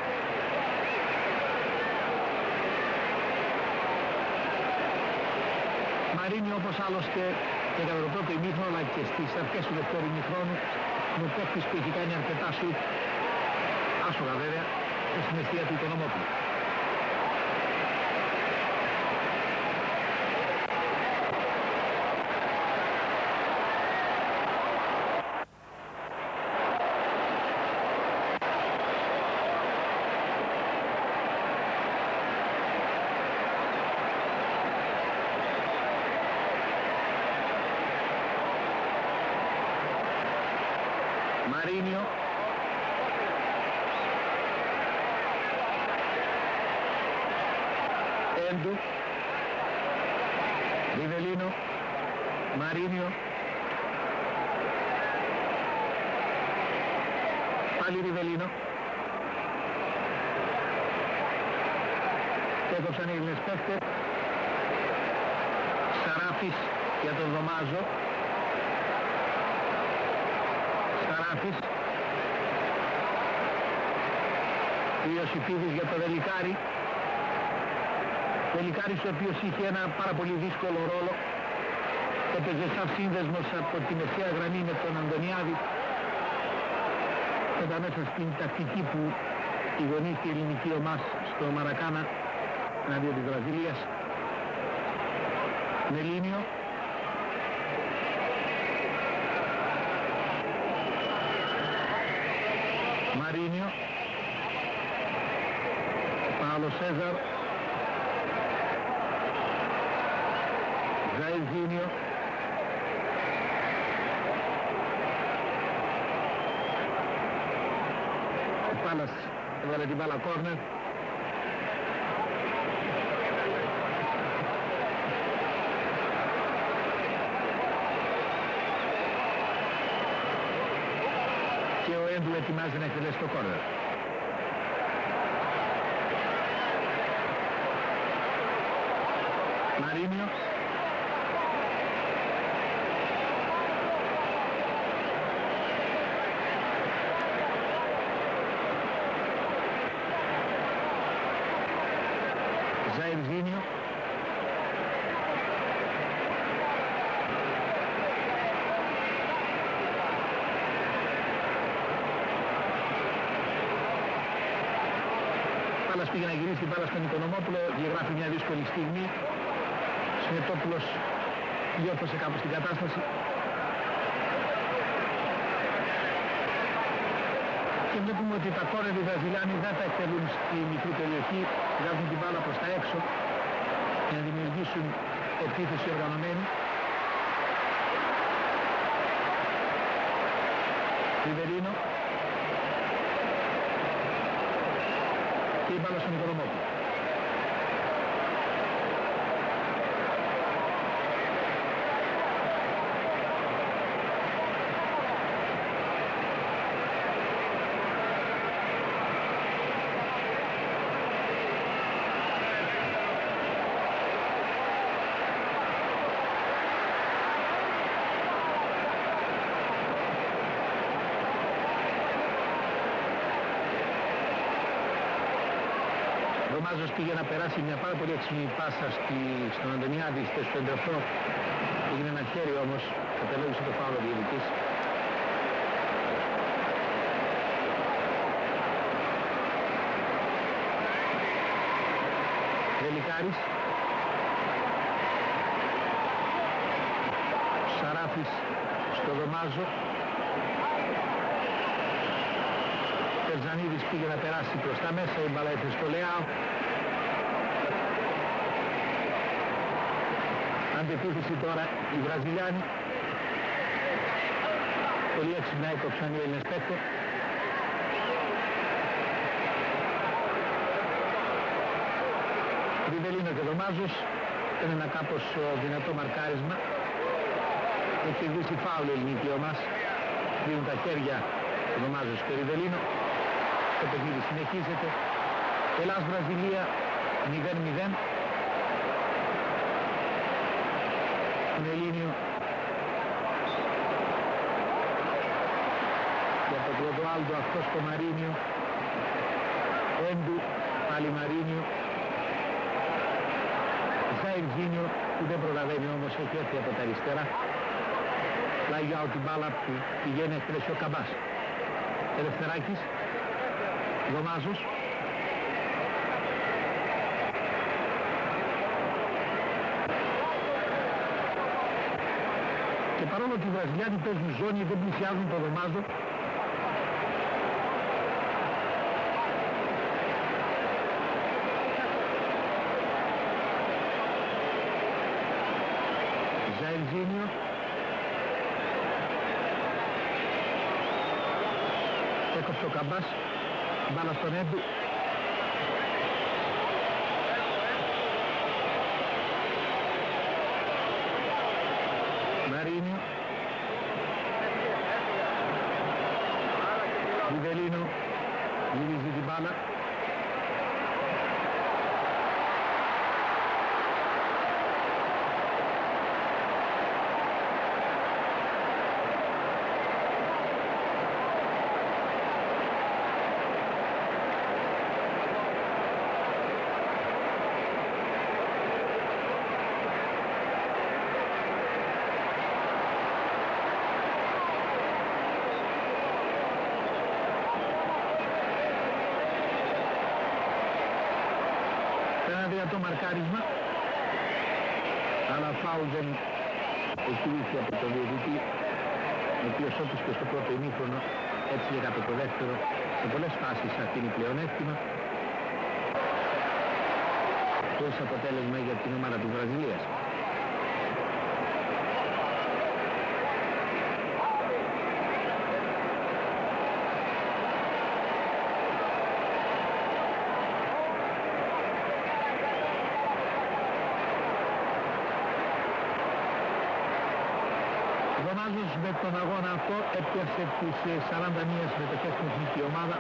[SPEAKER 1] Μαρίνιο, όπως άλλωστε και κατά το πρώτο ημίχρονο αλλά και στις αρχές του δεύτερου ημίχρονου, μου παίκτης που έχει κάνει αρκετά σουτ, άσογα βέβαια, στην αιστεία του Οικονομόπουλου. Μαρίνιο. Έντου. Ριβελίνο. Μαρίνιο. Πάλι Ριβελίνο. Και έκοψαν οι Έλληνες παίκτες. Σαράφης για τον Δωμάζο. Σαράφης. Ιωσιφίδης για το Δελικάρι. Δελικάρης ο οποίος είχε ένα πάρα πολύ δύσκολο ρόλο. Έπαιζε σαν σύνδεσμος από την ευθεία γραμμή με τον Αντωνιάδη. Και μέσα στην τακτική που ηγονίστηκε η ελληνική ομάδα στο Μαρακάνα εναντίον της Βραζιλίας. Μελίνιο. Μαρίνιο. Παύλο Σέζαρ. Ζαϊζίνιο. Ο Πάλας έβαλε την μπάλα κόρνερ. Και ο Έντου ετοιμάζει να εκτελέσει το κόρνερ. Μαρίνιο. Ζαϊρζίνιο. Πάλας πήγε να γυρίσει την μπάλα στον Οικονομόπουλο, διαγράφει μια δύσκολη στιγμή. Σμετόπουλος διόρθωσε κάπου στην κατάσταση. Και βλέπουμε ότι τα κόρνερ οι Βραζιλιάνοι δεν τα εκτελούν στη μικρή περιοχή, βγάζουν την μπάλα προς τα έξω για να δημιουργήσουν επίθεση οργανωμένη. Ριβελίνο και η μπάλα στον Οικονομόπουλο. Ο Μάζος πήγε να περάσει μια πάρα πολύ έξυπνη πάσα στη, στον Αντωνιάδη, στο Σεντρεφό. Έγινε ένα χέρι όμως, κατελόγησε το φάουλο ο διαιτητής. Δελικάρης. Σαράφης στο Δωμάζο. Τερζανίδης πήγε να περάσει προς τα μέσα, η μπάλα έφυγε στο Λεάο. Αντεπίθεση τώρα οι Βραζιλιάνοι. Πολύ έξυπνα έκοψαν οι Έλληνες παίκτες. Ριβελίνο και Δωμάζος. Ήταν ένα κάπως δυνατό μαρκάρισμα. Έχει κερδίσει φάουλ η ελληνική ομάδα. Δίνουν τα χέρια ο Δωμάζος και ο Ριβελίνο. Το παιχνίδι συνεχίζεται. Ελλάς Βραζιλία μηδέν μηδέν. Τον Ελλήνιο. Για τον Κλοντοάλντο αυτό στο Μαρίνιο. Έντου, πάλι Μαρίνιο. Ζαϊρζίνιο που δεν προλαβαίνει όμως, έχει έρθει από τα αριστερά. Πλάγια από την μπάλα που πηγαίνει εκτελέσει ο Καμπάς. Ελευθεράκης. Δωμάζος. Και παρόλο ότι οι Βραζιλιάνοι παίζουν ζώνη, δεν πλησιάζουν το Δωμάζο. Ζαϊρζίνιο. Έκοψε ο Καμπάς. Μπάλα στον Έντου. Μαρίνιο. Βιβελίνο. Γυρίζει την μπάλα. Το μαρκάρισμα, αλλά φάουλ δεν εκπλήθηκε από τον διαιτητή, ο οποίος όπως και στο πρώτο ημίχρονο, έτσι και από το δεύτερο, σε πολλές φάσεις αφήνει πλεονέκτημα, χωρίς αποτέλεσμα για την ομάδα της Βραζιλίας. Με τον αγώνα αυτό έπιασε τις σαράντα μία συμμετοχές στην εθνική ομάδα.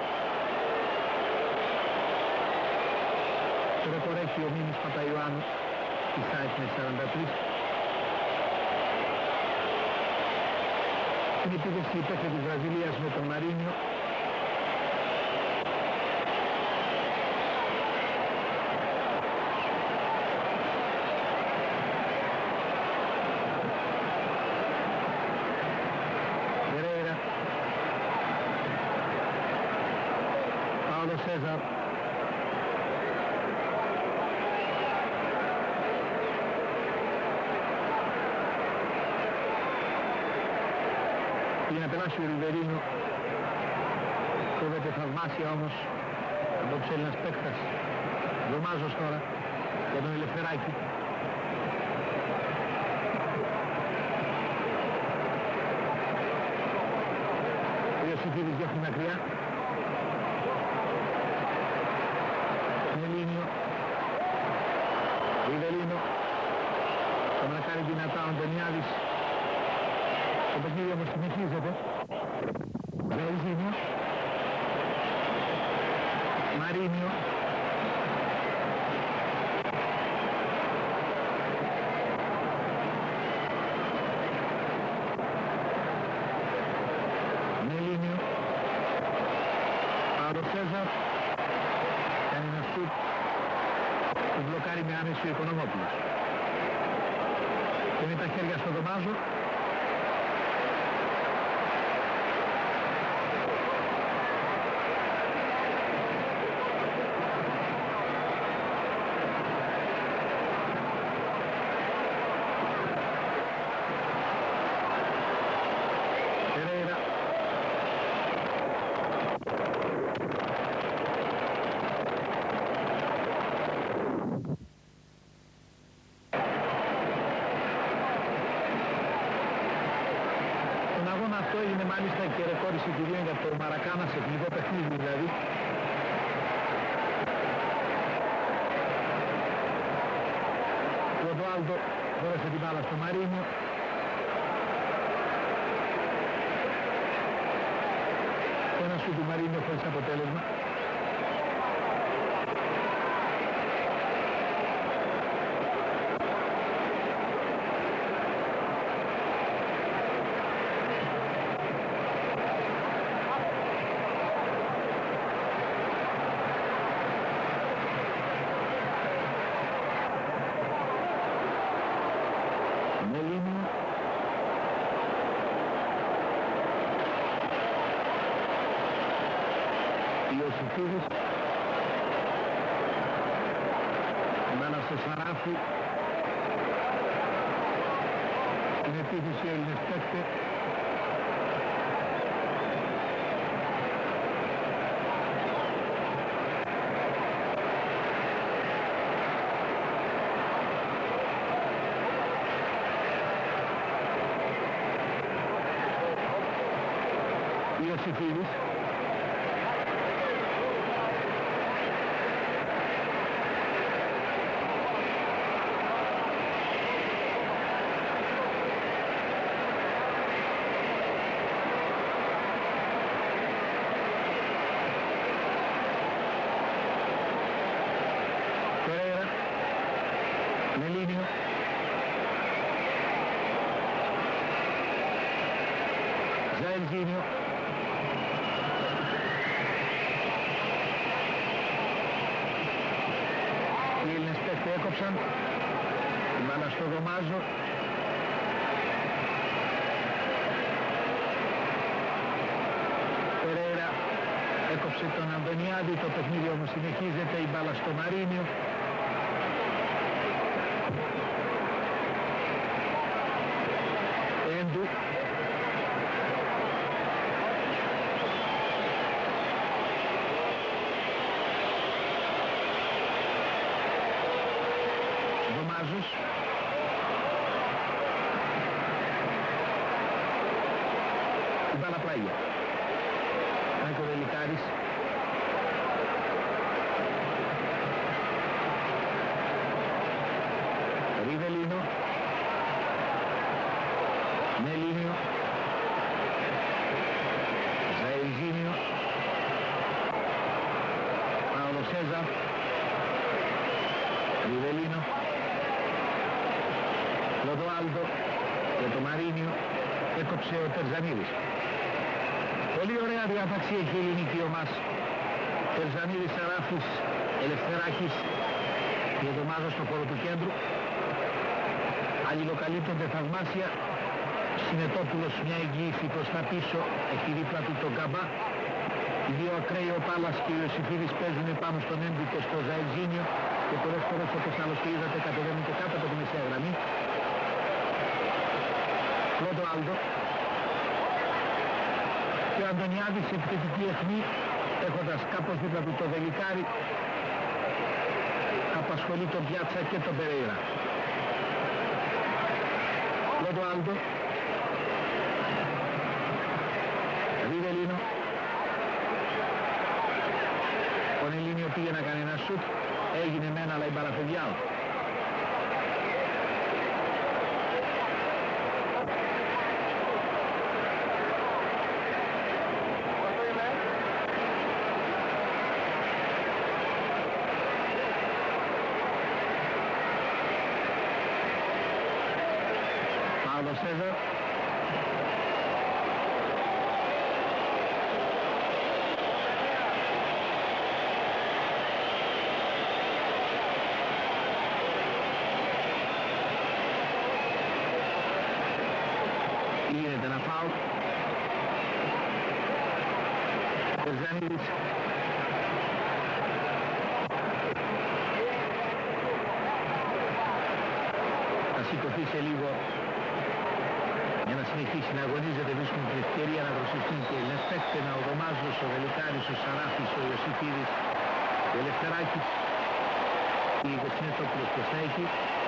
[SPEAKER 1] Το ρεκόρ έχει ο Μίμης Παπαϊωάννου της ΑΕΚ με σαράντα τρία. Στην επίδεση υπέχθη της Βραζιλίας με τον Μαρίνιο. Σέζαρ. Πήγε να περάσει ο Ριβερίνο. Κόβεται θαυμάσια όμως από τους Έλληνας παίκτας. Δωμάζος τώρα για τον Ελευθεράκη. Ο Ιωσήφιδης διώχνει μακριά. Ριβερίνο. Το μαρκάρει δυνατά ο Αντωνιάδης. Το παιχνίδι όμως συνεχίζεται. Ζαϊρζίνιο. Μαρίνιο. Μελίνιο. Άρο Σέζαρ. Κάνει ένα σουτ. Του μπλοκάρει με άμεση ο Οικονομόπουλος. Και με τα χέρια στο Δωμάζο. Περέιρα. Αυτό έγινε μάλιστα και ρεκόρ εισιτηρίων για το Μαρακάνα σε εθνικό παιχνίδι δηλαδή. Ο Ροντουάλντο δώρασε την μπάλα στο Μαρίνιο. Ένα σου του Μαρίνιο χωρίς αποτέλεσμα. Ιωσιφίδης. Η μπάλα στο Σαράφι. Στην επίθεση ο Έλληνες παίκτες. Ιωσιφίδης. Περέρα. Μελίνιο. Ζαελζίνιο. Οι Έλληνες παίκτες έκοψαν την μπάλα στο Δωμάζο. Περέρα έκοψε τον Αντωνιάδη, το παιχνίδι όμως συνεχίζεται, η μπάλα στο Μαρίνιο. Έντου. Δωμάζος. Η μπάλα πλάγια. Μάικο Δελικάρης. Ριβελίνο. Μελίνιο. Ζαελζίνιο. Παόλο Σέζα. Ριβελίνο. Λοδοάλδο και το Μαρίνιο. Έκοψε ο Τερζανίδης. Πολύ ωραία διάταξη έχει η ελληνική ομάδα. Τερζανίδης, Σαράφης, Ελευθεράκης και Δωμάζος στο χώρο του κέντρου. Αλληλοκαλύπτονται θαυμάσια. Συνετόπουλος μια εγγύηση προς τα πίσω, έχει δίπλα του τον Καμπά. Οι δύο ακραίοι, ο Πάλας και ο Ιωσιφίδης, παίζουν πάνω στον Έντου και στο Ζαελζίνιο και πολλές φορές, όπως άλλωστε είδατε, κατεβαίνουν και κάτω από τη μεσαία γραμμή. Πρώτο Άλντο και ο Αντωνιάδης σε επιθετική αιχμή, έχοντας κάπως δίπλα του το Δελικάρι, απασχολεί τον Πιάτσα και τον Περέιρα. Πρώτο Άλντο. Ριβελίνο. Ο Νελίνιο πήγε να κάνει ένα σουτ, έγινε μένα αλλά η μπάλα φεύγει out. Παόλο Σέζα. Γίνεται ένα φάουλ. Τερζανίδης. Θα σηκωθεί σε λίγο για να συνεχίσει να αγωνίζεται, βρίσκουν την ευκαιρία να προσεχθούν και οι Λεφτέκτενα, ο Δωμάζος, ο Δελικάρης, ο Σαράφης, ο Ιωσιφίδης, ο Ελευθεράκης, η Κοσμιετόπουλος προς τα εκεί.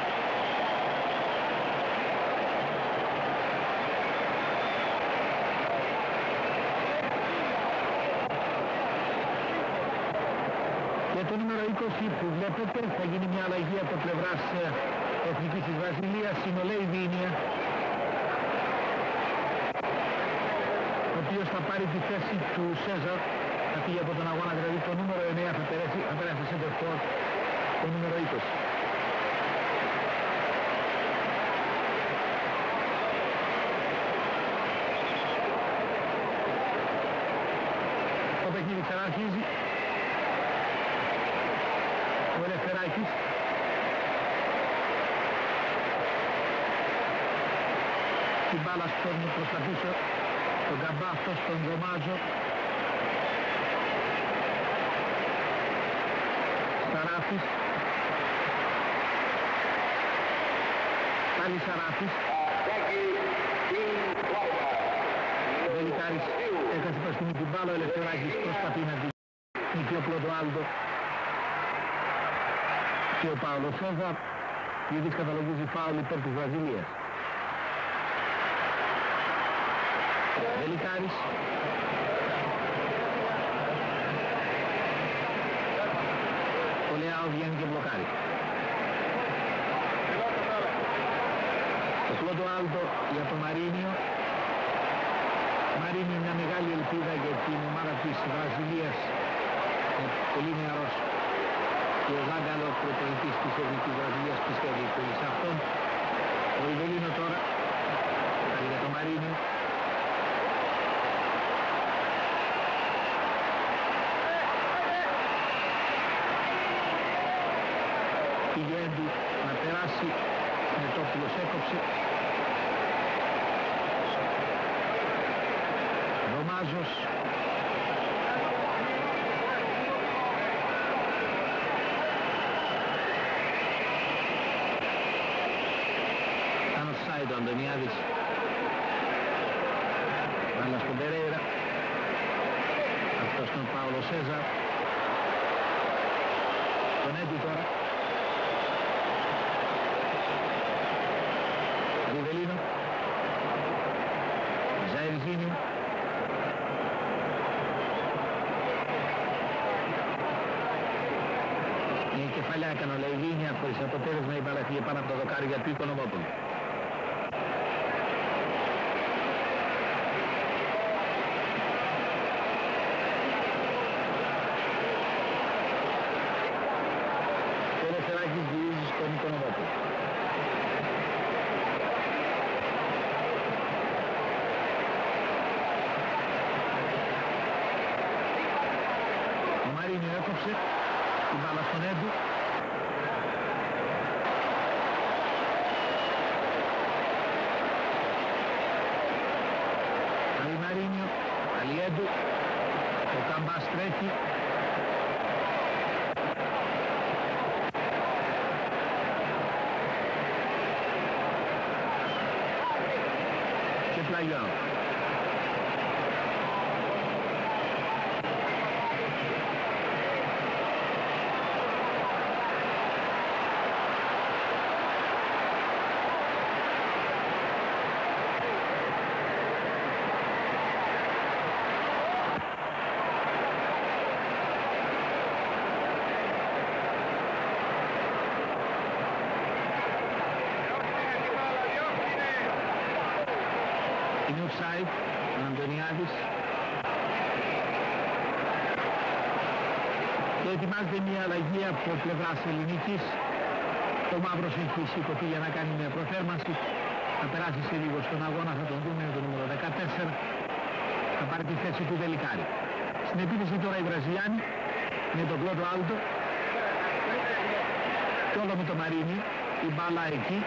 [SPEAKER 1] Και το νούμερο είκοσι που βλέπετε θα γίνει μια αλλαγή από πλευράς Εθνικής της Βραζιλίας, είναι ο Λέιδίνια, ο οποίος θα πάρει τη θέση του Σέζαρ, θα φύγει από τον αγώνα, δηλαδή το νούμερο εννέα θα περάσει, θα περάσει σε center for το νούμερο είκοσι. Το παιχνίδι ξαναρχίζει. Ο Ελευθεράκης. Την μπάλα στον προς τα πίσω. Τον Καμπά αυτό στον Δωμάζο. Σαράφης. Πάλι Σαράφης. Ο Βελικάρης έχασε προς την την μπάλα, ο Ελευθεράκης προσπαθεί να την νικεί ο Κλοντοάλντο και ο Παύλος Σέζα, ήδη καταλογίζει φάουλ υπέρ της Βραζιλίας. Βελικάρης. Ο Λεάο βγαίνει και μπλοκάρει. Ο Κλοντοάλντο για τον Μαρίνιο. Μαρίνιο είναι μια μεγάλη ελπίδα για την ομάδα της Βραζιλίας. Είναι πολύ νεαρός. Και ο Ζάγκαλο, προπονητής της Εθνικής Βραζιλίας, πιστεύει πολύ σε αυτόν. Ο Ιβελίνο τώρα, κάνει για τον Μαρίνιο. Πηγαίνει να περάσει, με το όπιλος έκοψε. Δωμάζος. Ήταν offside ο Αντωνιάδης. Βάλα στον Περέιρα. Αυτός τον Παύλο Σέζα. Τον Έντι τώρα. Ριβελίνο. Ζαερζίνιο. Η κεφαλιά έκανε ο Λαϊβίνια, χωρίς αποτέλεσμα η μπάλα φύγε πάνω από το δοκάρι για του Οικονομόπουλου. Ο Ελευθεράκης γυρίζει στον Οικονομόπουλο. Ο Μαρίνιο έκοψε την μπάλα στον Έντου. Πάλι Μαρίνιο, πάλι Έντου. Ο Καμπάς τρέχει. Και πλαγιό. Είναι offside ο Αντωνιάδης και ετοιμάζεται μια αλλαγή από πλευράς ελληνικής. Ο Μαύρος έχει σηκωθεί για να κάνει μια προθέρμανση, θα περάσει σε λίγο στον αγώνα, θα τον δούμε με το νούμερο δεκατέσσερα, θα πάρει τη θέση του Βελικάρη. Στην επίθεση τώρα οι Βραζιλιάνοι με τον Κλοντοάλντο και όλο με το Μαρίνι, η μπάλα εκεί.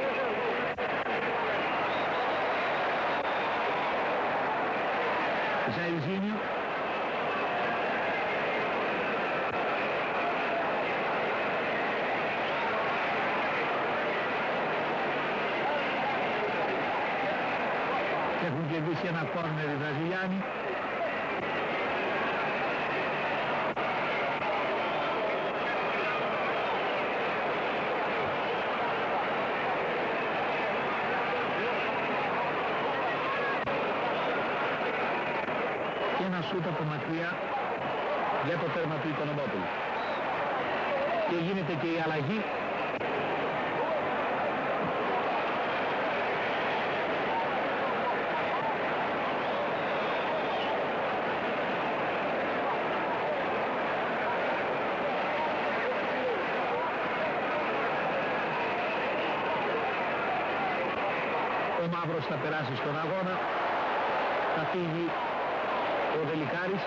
[SPEAKER 1] Ζαερζίνιο. Και έχουν κερδίσει ένα κόρνερ οι Βραζιλιάνοι. Ένα σούτ από μακριά για το τέρμα του Οικονομόπουλου. Και γίνεται και η αλλαγή. Ο Μαύρος θα περάσει στον αγώνα. Θα φύγει ο Βελικάρης.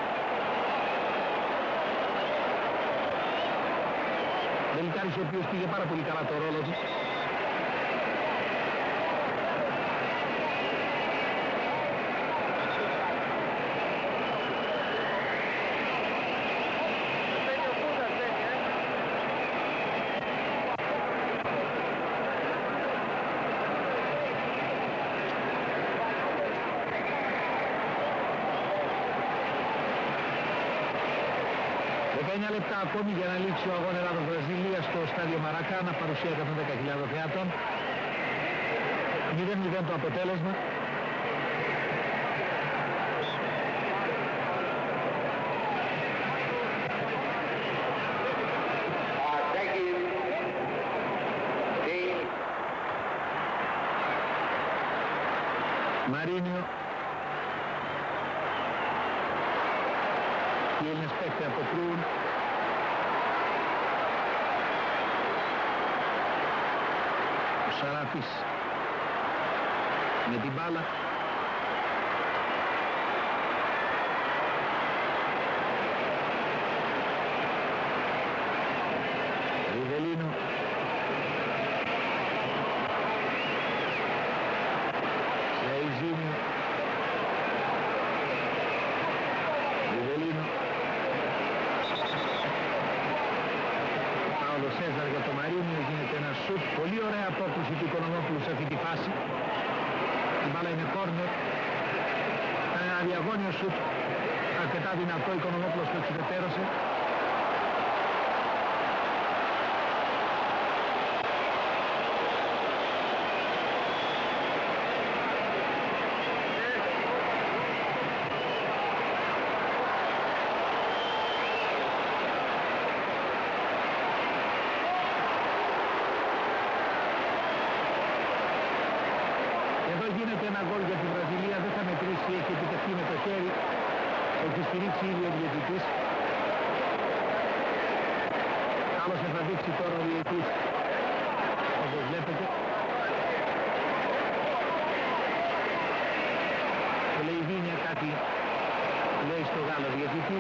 [SPEAKER 1] Βελικάρης ο οποίος πήγε πάρα πολύ καλά το ρόλο του. δεκαεννιά λεπτά ακόμη για να λήξει ο αγώνα Ελλάδος-Βραζιλία στο στάδιο Μαρακάνα, παρουσία εκατόν δέκα χιλιάδων θεατών. μηδέν μηδέν το αποτέλεσμα. Μαρίνιο. Οι Έλληνες παίκτες αποκρούν. Ο Σαράφης με την μπάλα. Ριβελίνο. Ζαϊζίνιο. Ριβελίνο. Πάολο Σέζαρ για το Μαρίνιο, γίνεται ένα σουτ. Πολύ ωραία απόκριση του Οικονομόπουλου σε αυτή τη φάση. Η μπάλα είναι κόρνερ. Ένα διαγώνιο σουτ. Αρκετά δυνατό, ο Οικονομόπουλος το εξυπετέρωσε. Γίνεται ένα γκολ για τη Βραζιλία, δεν θα μετρήσει, έχει επιτευχθεί με το χέρι, έχει στηρίξει ήδη ο διαιτητής. Άλλωστε θα δείξει τώρα ο διαιτητής, όπως βλέπετε. Ο Λεϊβίνια κάτι λέει στο Γάλλο διαιτητή.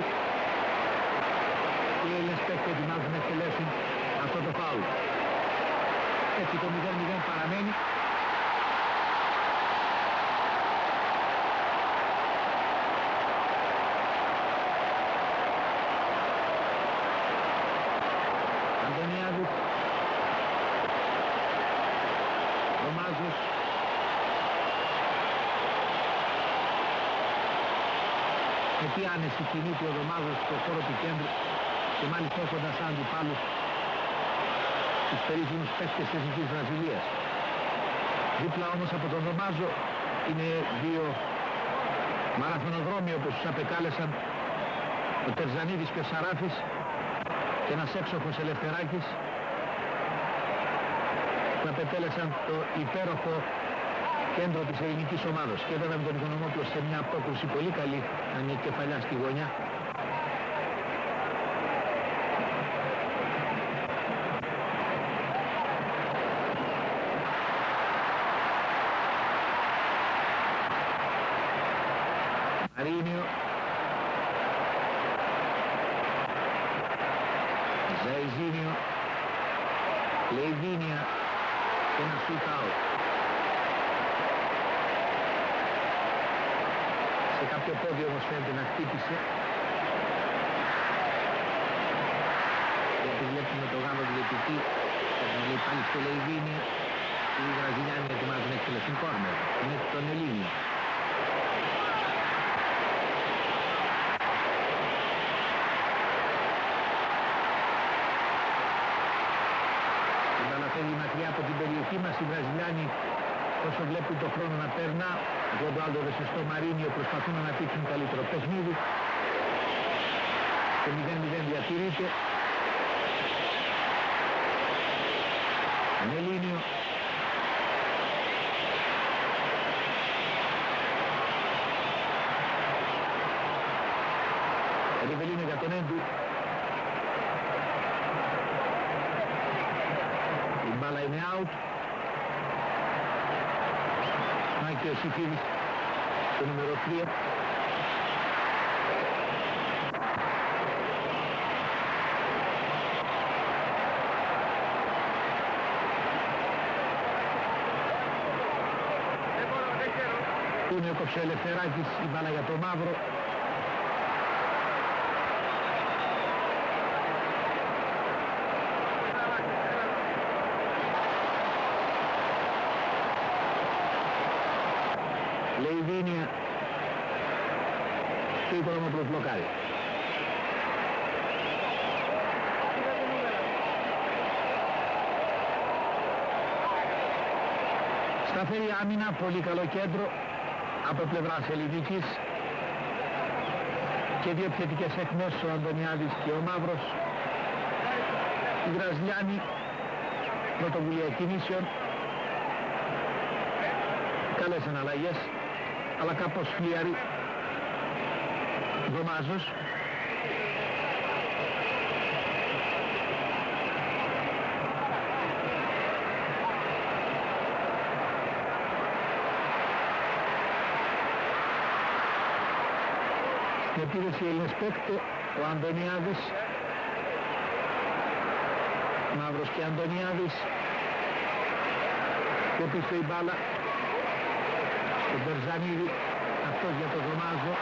[SPEAKER 1] Οι Έλληνες παίκτες ετοιμάζουν να εκτελέσουν αυτό το φάουλ. Έτσι το μηδέν μηδέν παραμένει. Δωμάζος. Με τι άνεση κινείται ο Δωμάζος στο χώρο του κέντρου και μάλιστα έχοντας αντιπάλους τους περίφημους παίκτες της Εθνικής Βραζιλίας. Δίπλα όμως από τον Δωμάζο είναι δύο μαραθωνοδρόμοι όπως τους απεκάλεσαν ο Τερζανίδης και ο Σαράφης και ένας έξοχος Ελευθεράκης που απετέλεσαν το υπέροχο κέντρο της ελληνικής ομάδος. Και είδαμε τον Οικονομόπουλο σε μια απόκρουση πολύ καλή, να είναι κεφαλιά στη γωνιά. Μαρίνιο. Ζαϊζίνιο. Λεϊβίνια. Και ένα shoot out. Σε κάποιο πόδι όμως φαίνεται να χτύπησε. Γιατί βλέπουμε το Γάλλο διαιτητή, θα τον λέει πάλι στο Λεϊβίνια. Οι Βραζιλιάνοι ετοιμάζουν να εκτελέσουν κόρνερ. Είναι τον Ελλήνιο. Φεύγει μακριά από την περιοχή μας, οι Βραζιλιάνοι όσο βλέπουν το χρόνο να περνά, ο Ντουάλντο Δεσεστό Μαρίνιο προσπαθούν να αναπτύξουν καλύτερο παιχνίδι. Το μηδέν μηδέν διατηρείται. Μελίνιο. Ριβελίνο για τον Έντου. Η μπάλα είναι out. Μάικη ο Σιφίδης, το νούμερο τρία. Του έκοψε ο Ελευθεράκης, η μπάλα για το μαύρο. Λεϊβίνια και η Οικονομόπουλος μπλοκάρει. Σταθερή άμυνα, πολύ καλό κέντρο από πλευράς ελληνικής και δύο επιθετικές εκμέσεις, ο Αντωνιάδης και ο Μαύρος. Οι Βραζιλιάνοι, πρωτοβουλία κινήσεων, καλές αναλλαγές, αλλά κάπως φλιαρή. Δωμάζος. Στην επίδεση Έλληνες παίκτε, ο Αντωνιάδης, Μαύρος και Αντωνιάδης, και πίσω η μπάλα στον Μπερζανίδη, αυτός για το Δωμάζο.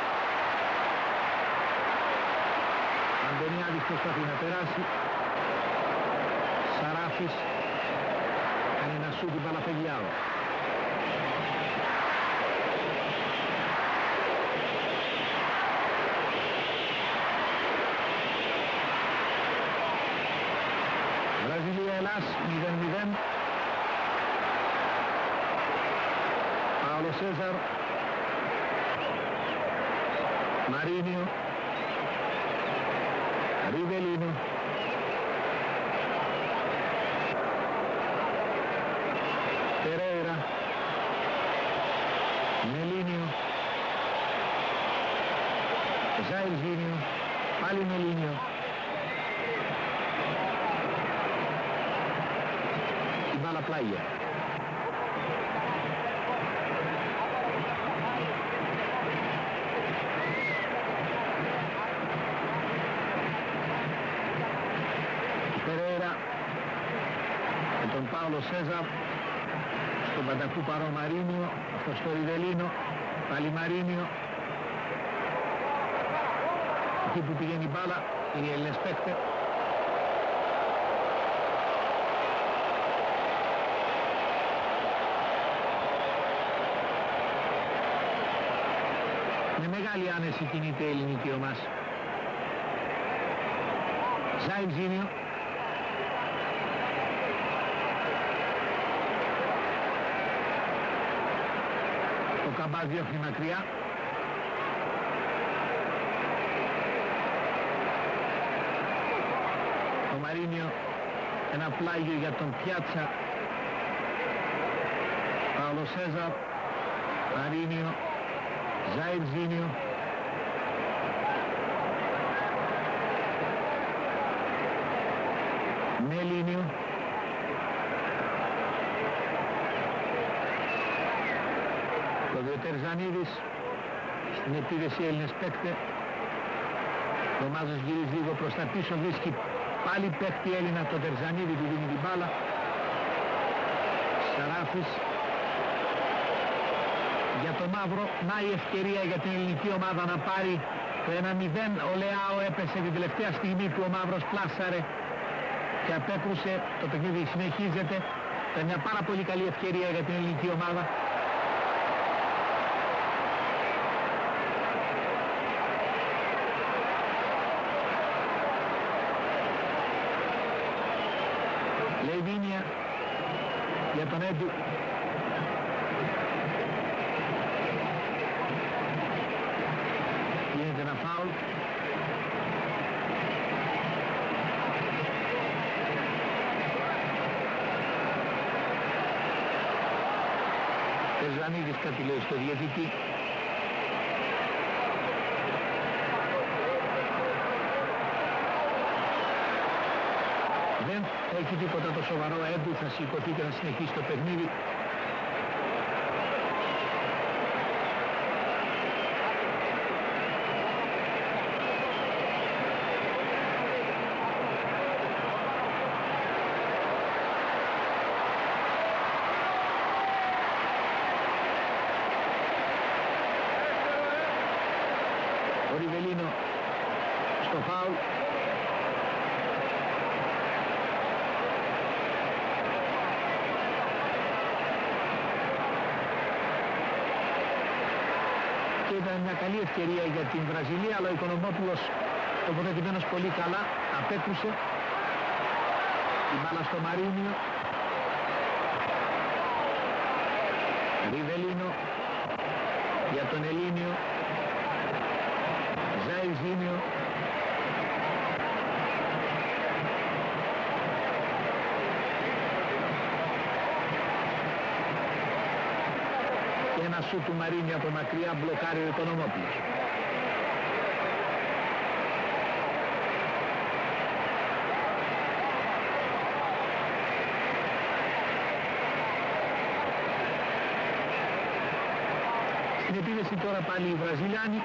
[SPEAKER 1] Αντωνιάδης προσπαθεί να περάσει, Σαράφης κάνει ένα σούτ, την μπάλα φεύγει out. Βραζιλία-Ελλάς μηδέν μηδέν. Παύλο Σέζαρ, Μαρίνιο, Ριβελίνο, Περέιρα, Μελίνιο, Ζαϊρζίνιο, πάλι Μελίνιο, η μπάλα πλάγια. Περέιρα με τον Παύλο Σέζαρ, στον Παντακού Παρό Μαρίνιο, αυτό στο Ριβελίνο, πάλι Μαρίνιο. Εκεί που πηγαίνει η μπάλα είναι οι Έλληνες παίκτες. Με μεγάλη άνεση κινείται η ελληνική ομάδα. Ζαϊρζίνιο, ο Καμπάς διώχνει μακριά. Ο Μαρίνιο, ένα πλάγιο για τον Πιάτσα. Παύλο Σέζαρ, Μαρίνιο, Ζαϊρζίνιο, Μελίνιο, το Διοτερζανίδης, στην επίδεση Έλληνες παίκτε. Ο Μάζος γυρίζει λίγο προς τα πίσω, βρίσκει πάλι παίκτη Έλληνα, τον Τερζανίδη, του δίνει την μπάλα. Σαράφης για το Μαύρο, να η ευκαιρία για την ελληνική ομάδα να πάρει το ένα μηδέν. Ο Λεάο έπεσε την τελευταία στιγμή που ο Μαύρος πλάσαρε και απέκρουσε. Το παιχνίδι συνεχίζεται. Ήταν μια πάρα πολύ καλή ευκαιρία για την ελληνική ομάδα. Λεβίνια για τον Έντου. Γίνεται ένα φάουλ. Τερζανίδης κάτι λέει στο διαιτητή. Δεν έχει τίποτα το σοβαρό. Έντου θα σηκωθεί και να συνεχίσει το παιχνίδι. Ο Ριβελίνο στο φάουλ. Και ήταν μια καλή ευκαιρία για την Βραζιλία, αλλά ο Οικονομόπουλος, τοποθετημένος πολύ καλά, απέκρουσε την μπάλα στο Μαρίνιο. Ριβελίνο για τον Ελλήνιο. Ζαϊζίνιο. Και ένα σου του Μαρίνη από μακριά μπλοκάρει ο Οικονομόπουλος. Στην επίδεση τώρα πάλι οι Βραζιλιάνοι.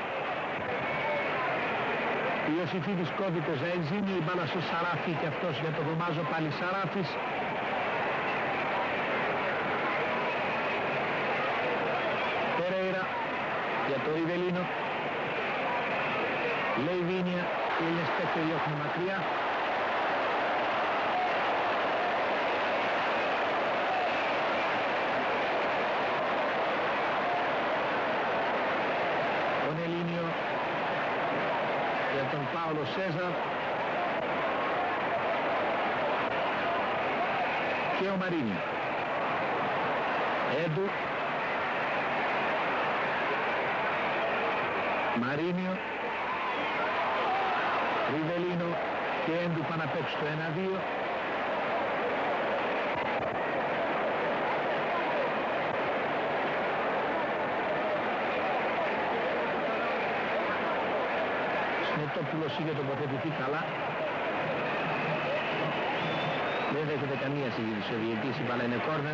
[SPEAKER 1] Ο Ιωσήφιδης κόβει το Ζαϊζίνιο, η μπάλα στο Σαράφι και αυτός για το Βομάζο, πάλι Σαράφης. Περέιρα για το Ριβελίνο. Λεϊβίνια, οι Έλληνες παίκτες διώχνουν μακριά. Τον Πάολο Σέζαρ και ο Μαρίνιο. Έντου, Μαρίνιο, Ριβελίνο και Έντου πάνε απ' έξω το ένα δύο. Το Πουλός είχε τοποθετηθεί καλά. Δεν δέχεται καμία συζήτηση ο διαιτητής, η μπάλα είναι κόρνερ.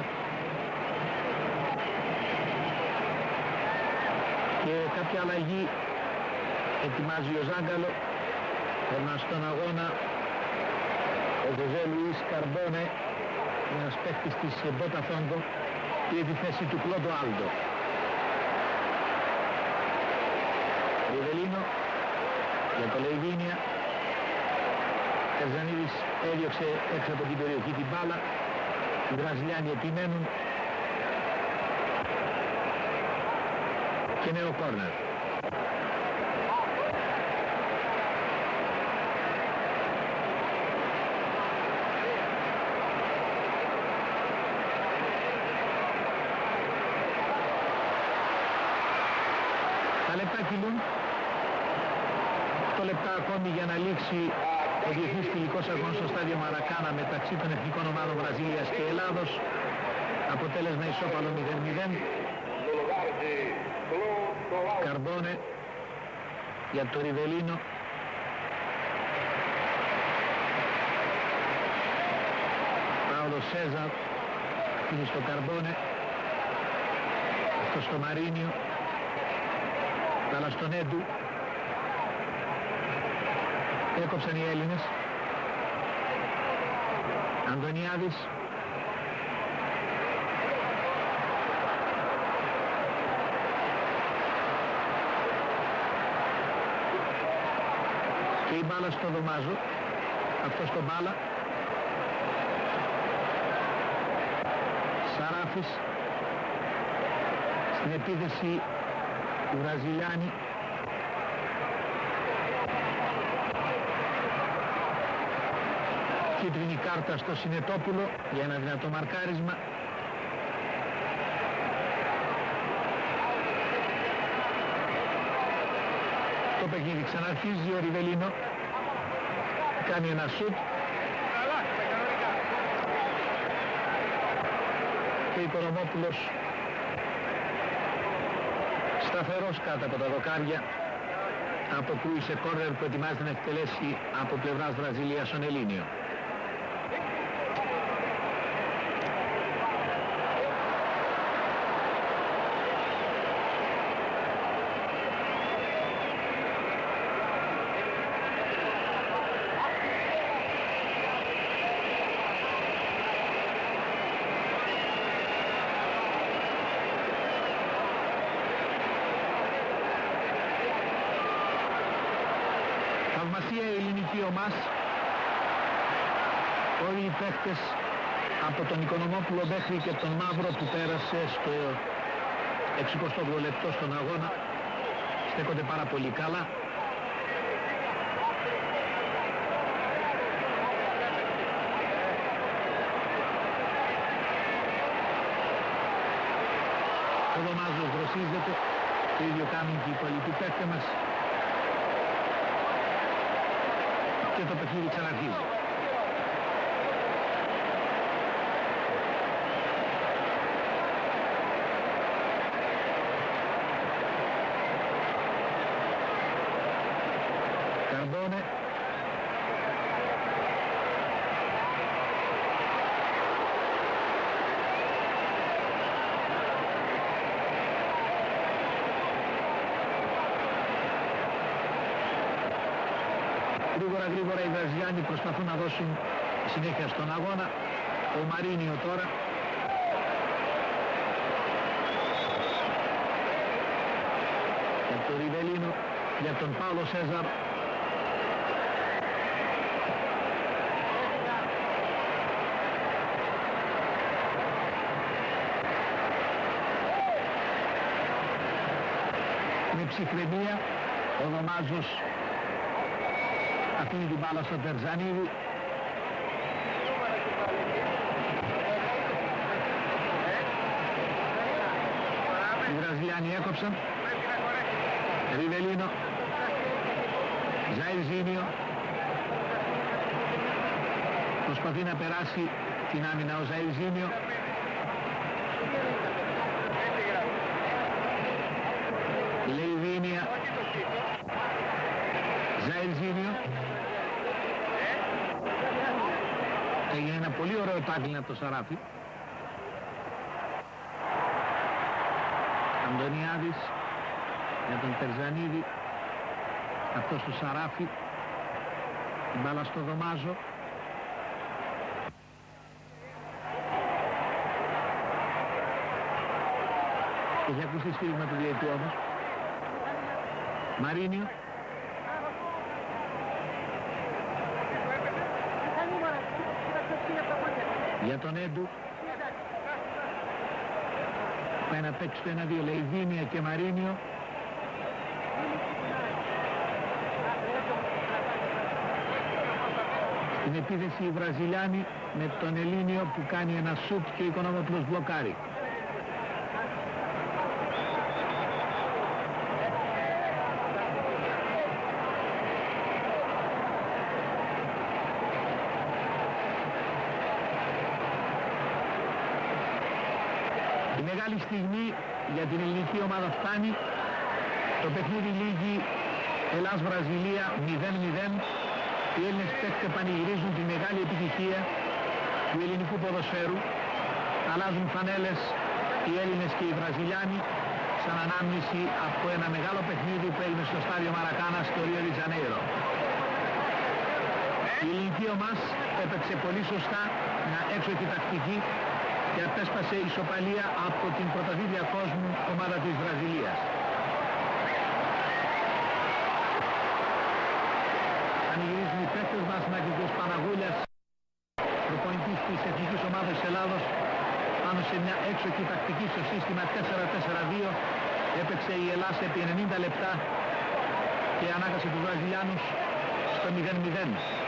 [SPEAKER 1] Και κάποια αλλαγή ετοιμάζει ο Ζάγκαλο. Περνά στον αγώνα ο Ζωζέ Λουίς Καρμπόνε, ένας παίκτης της Μπόταφόντο, πήρε τη θέση του Κλόντο Άλντο. Ριβελίνο για το Λεϊβίνια. Τερζανίδης έδιωξε έξω από την περιοχή την μπάλα. Οι Βραζιλιάνοι επιμένουν και νέο κόρνερ. Τα λεπτά κυλούν. οκτώ λεπτά ακόμη για να λήξει ο διεθνής φιλικός αγώνας στο στάδιο Μαρακάνα μεταξύ των εθνικών ομάδων Βραζίλιας και Ελλάδος. Αποτέλεσμα ισόπαλο μηδέν μηδέν. Καρμπόνε για το Ριβελίνο. Πάολο Σέζαρ είναι στο Καρμπόνε. Αυτό στο Μαρίνιο. Αλλά στον Έντου. Έκοψαν οι Έλληνες. Αντωνιάδης. Και η μπάλα στο Δωμάζο. Αυτό στο μπάλα. Σαράφης. Στην επίθεση του Βραζιλιάνη. Κίτρινη κάρτα στο Συνετόπουλο για ένα δυνατό μαρκάρισμα. Το παιχνίδι ξαναρχίζει, ο Ριβελίνο κάνει ένα σουτ και ο Οικονομόπουλος σταθερός κάτω από τα δοκάρια αποκρούει σε κόρνερ που ετοιμάζεται να εκτελέσει από πλευράς Βραζιλίας τον Ελλήνιο. Θαυμασία η ελληνική ομάδα. Όλοι οι παίχτες από τον Οικονομόπουλο μέχρι και τον Μαύρο που πέρασε στο εξηκοστό όγδοο λεπτό στον αγώνα στέκονται πάρα πολύ καλά. Ο Δωμάζος δροσίζεται, το ίδιο κάνουν και οι υπόλοιποι παίκτες μας και το παιχνίδι ξαναρχίζει. Καρμπόνε. Γρήγορα γρήγορα οι Βραζιλιάνοι προσπαθούν να δώσουν συνέχεια στον αγώνα. Ο Μαρίνιο τώρα. Για τον Ριβελίνο, για τον Πάολο Σέζαρ. Με ψυχραιμία ο Δωμάζος αφήνει την μπάλα στον Τερζανίδη. Οι Βραζιλιάνοι έκοψαν. Ριβελίνο, Ζαϊρζίνιο, προσπαθεί να περάσει την άμυνα ο Ζαϊρζίνιο. Λεϊδίνια, Ζαϊρζίνιο. Έγινε ένα πολύ ωραίο τάκλιν από το Σαράφι. Αντωνιάδης για τον Τερζανίδη, αυτός του Σαράφι, την μπάλα στο Δωμάζο. Έχει ακούσει σφύριγμα του διαιτητή όμως. Μαρίνιο. Για τον Έντου. Πάει να παίξει το ένα-δύο, Λεϊδίνια και Μαρίνιο. Στην επίθεση οι Βραζιλιάνοι με τον Ελλήνιο που κάνει ένα σουτ και ο Οικονόμοπουλος μπλοκάρει. Η μεγάλη στιγμή για την ελληνική ομάδα φτάνει. Το παιχνίδι λήγει Ελλάς-Βραζιλία μηδέν μηδέν. Οι Έλληνες παίκτες πανηγυρίζουν τη μεγάλη επιτυχία του ελληνικού ποδοσφαίρου. Αλλάζουν φανέλες οι Έλληνες και οι Βραζιλιάνοι σαν ανάμνηση από ένα μεγάλο παιχνίδι που έγινε στο στάδιο Μαρακάνα στο Ρίο ντι Τζανέιρο. Η ελληνική ομάδα έπαιξε πολύ σωστά μια έξοχη τακτική και απέσπασε ισοπαλία από την πρωταθλήτρια κόσμου ομάδα της Βραζιλίας. Πανηγυρίζουν οι παίκτες μας, Νάκητος Παναγούλιας, προπονητής της Εθνικής Ομάδας Ελλάδος, πάνω σε μια έξοχη τακτική στο σύστημα τέσσερα τέσσερα δύο. Έπαιξε η Ελλάδα επί ενενήντα λεπτά και ανάγκασε τους Βραζιλιάνους στο μηδέν μηδέν.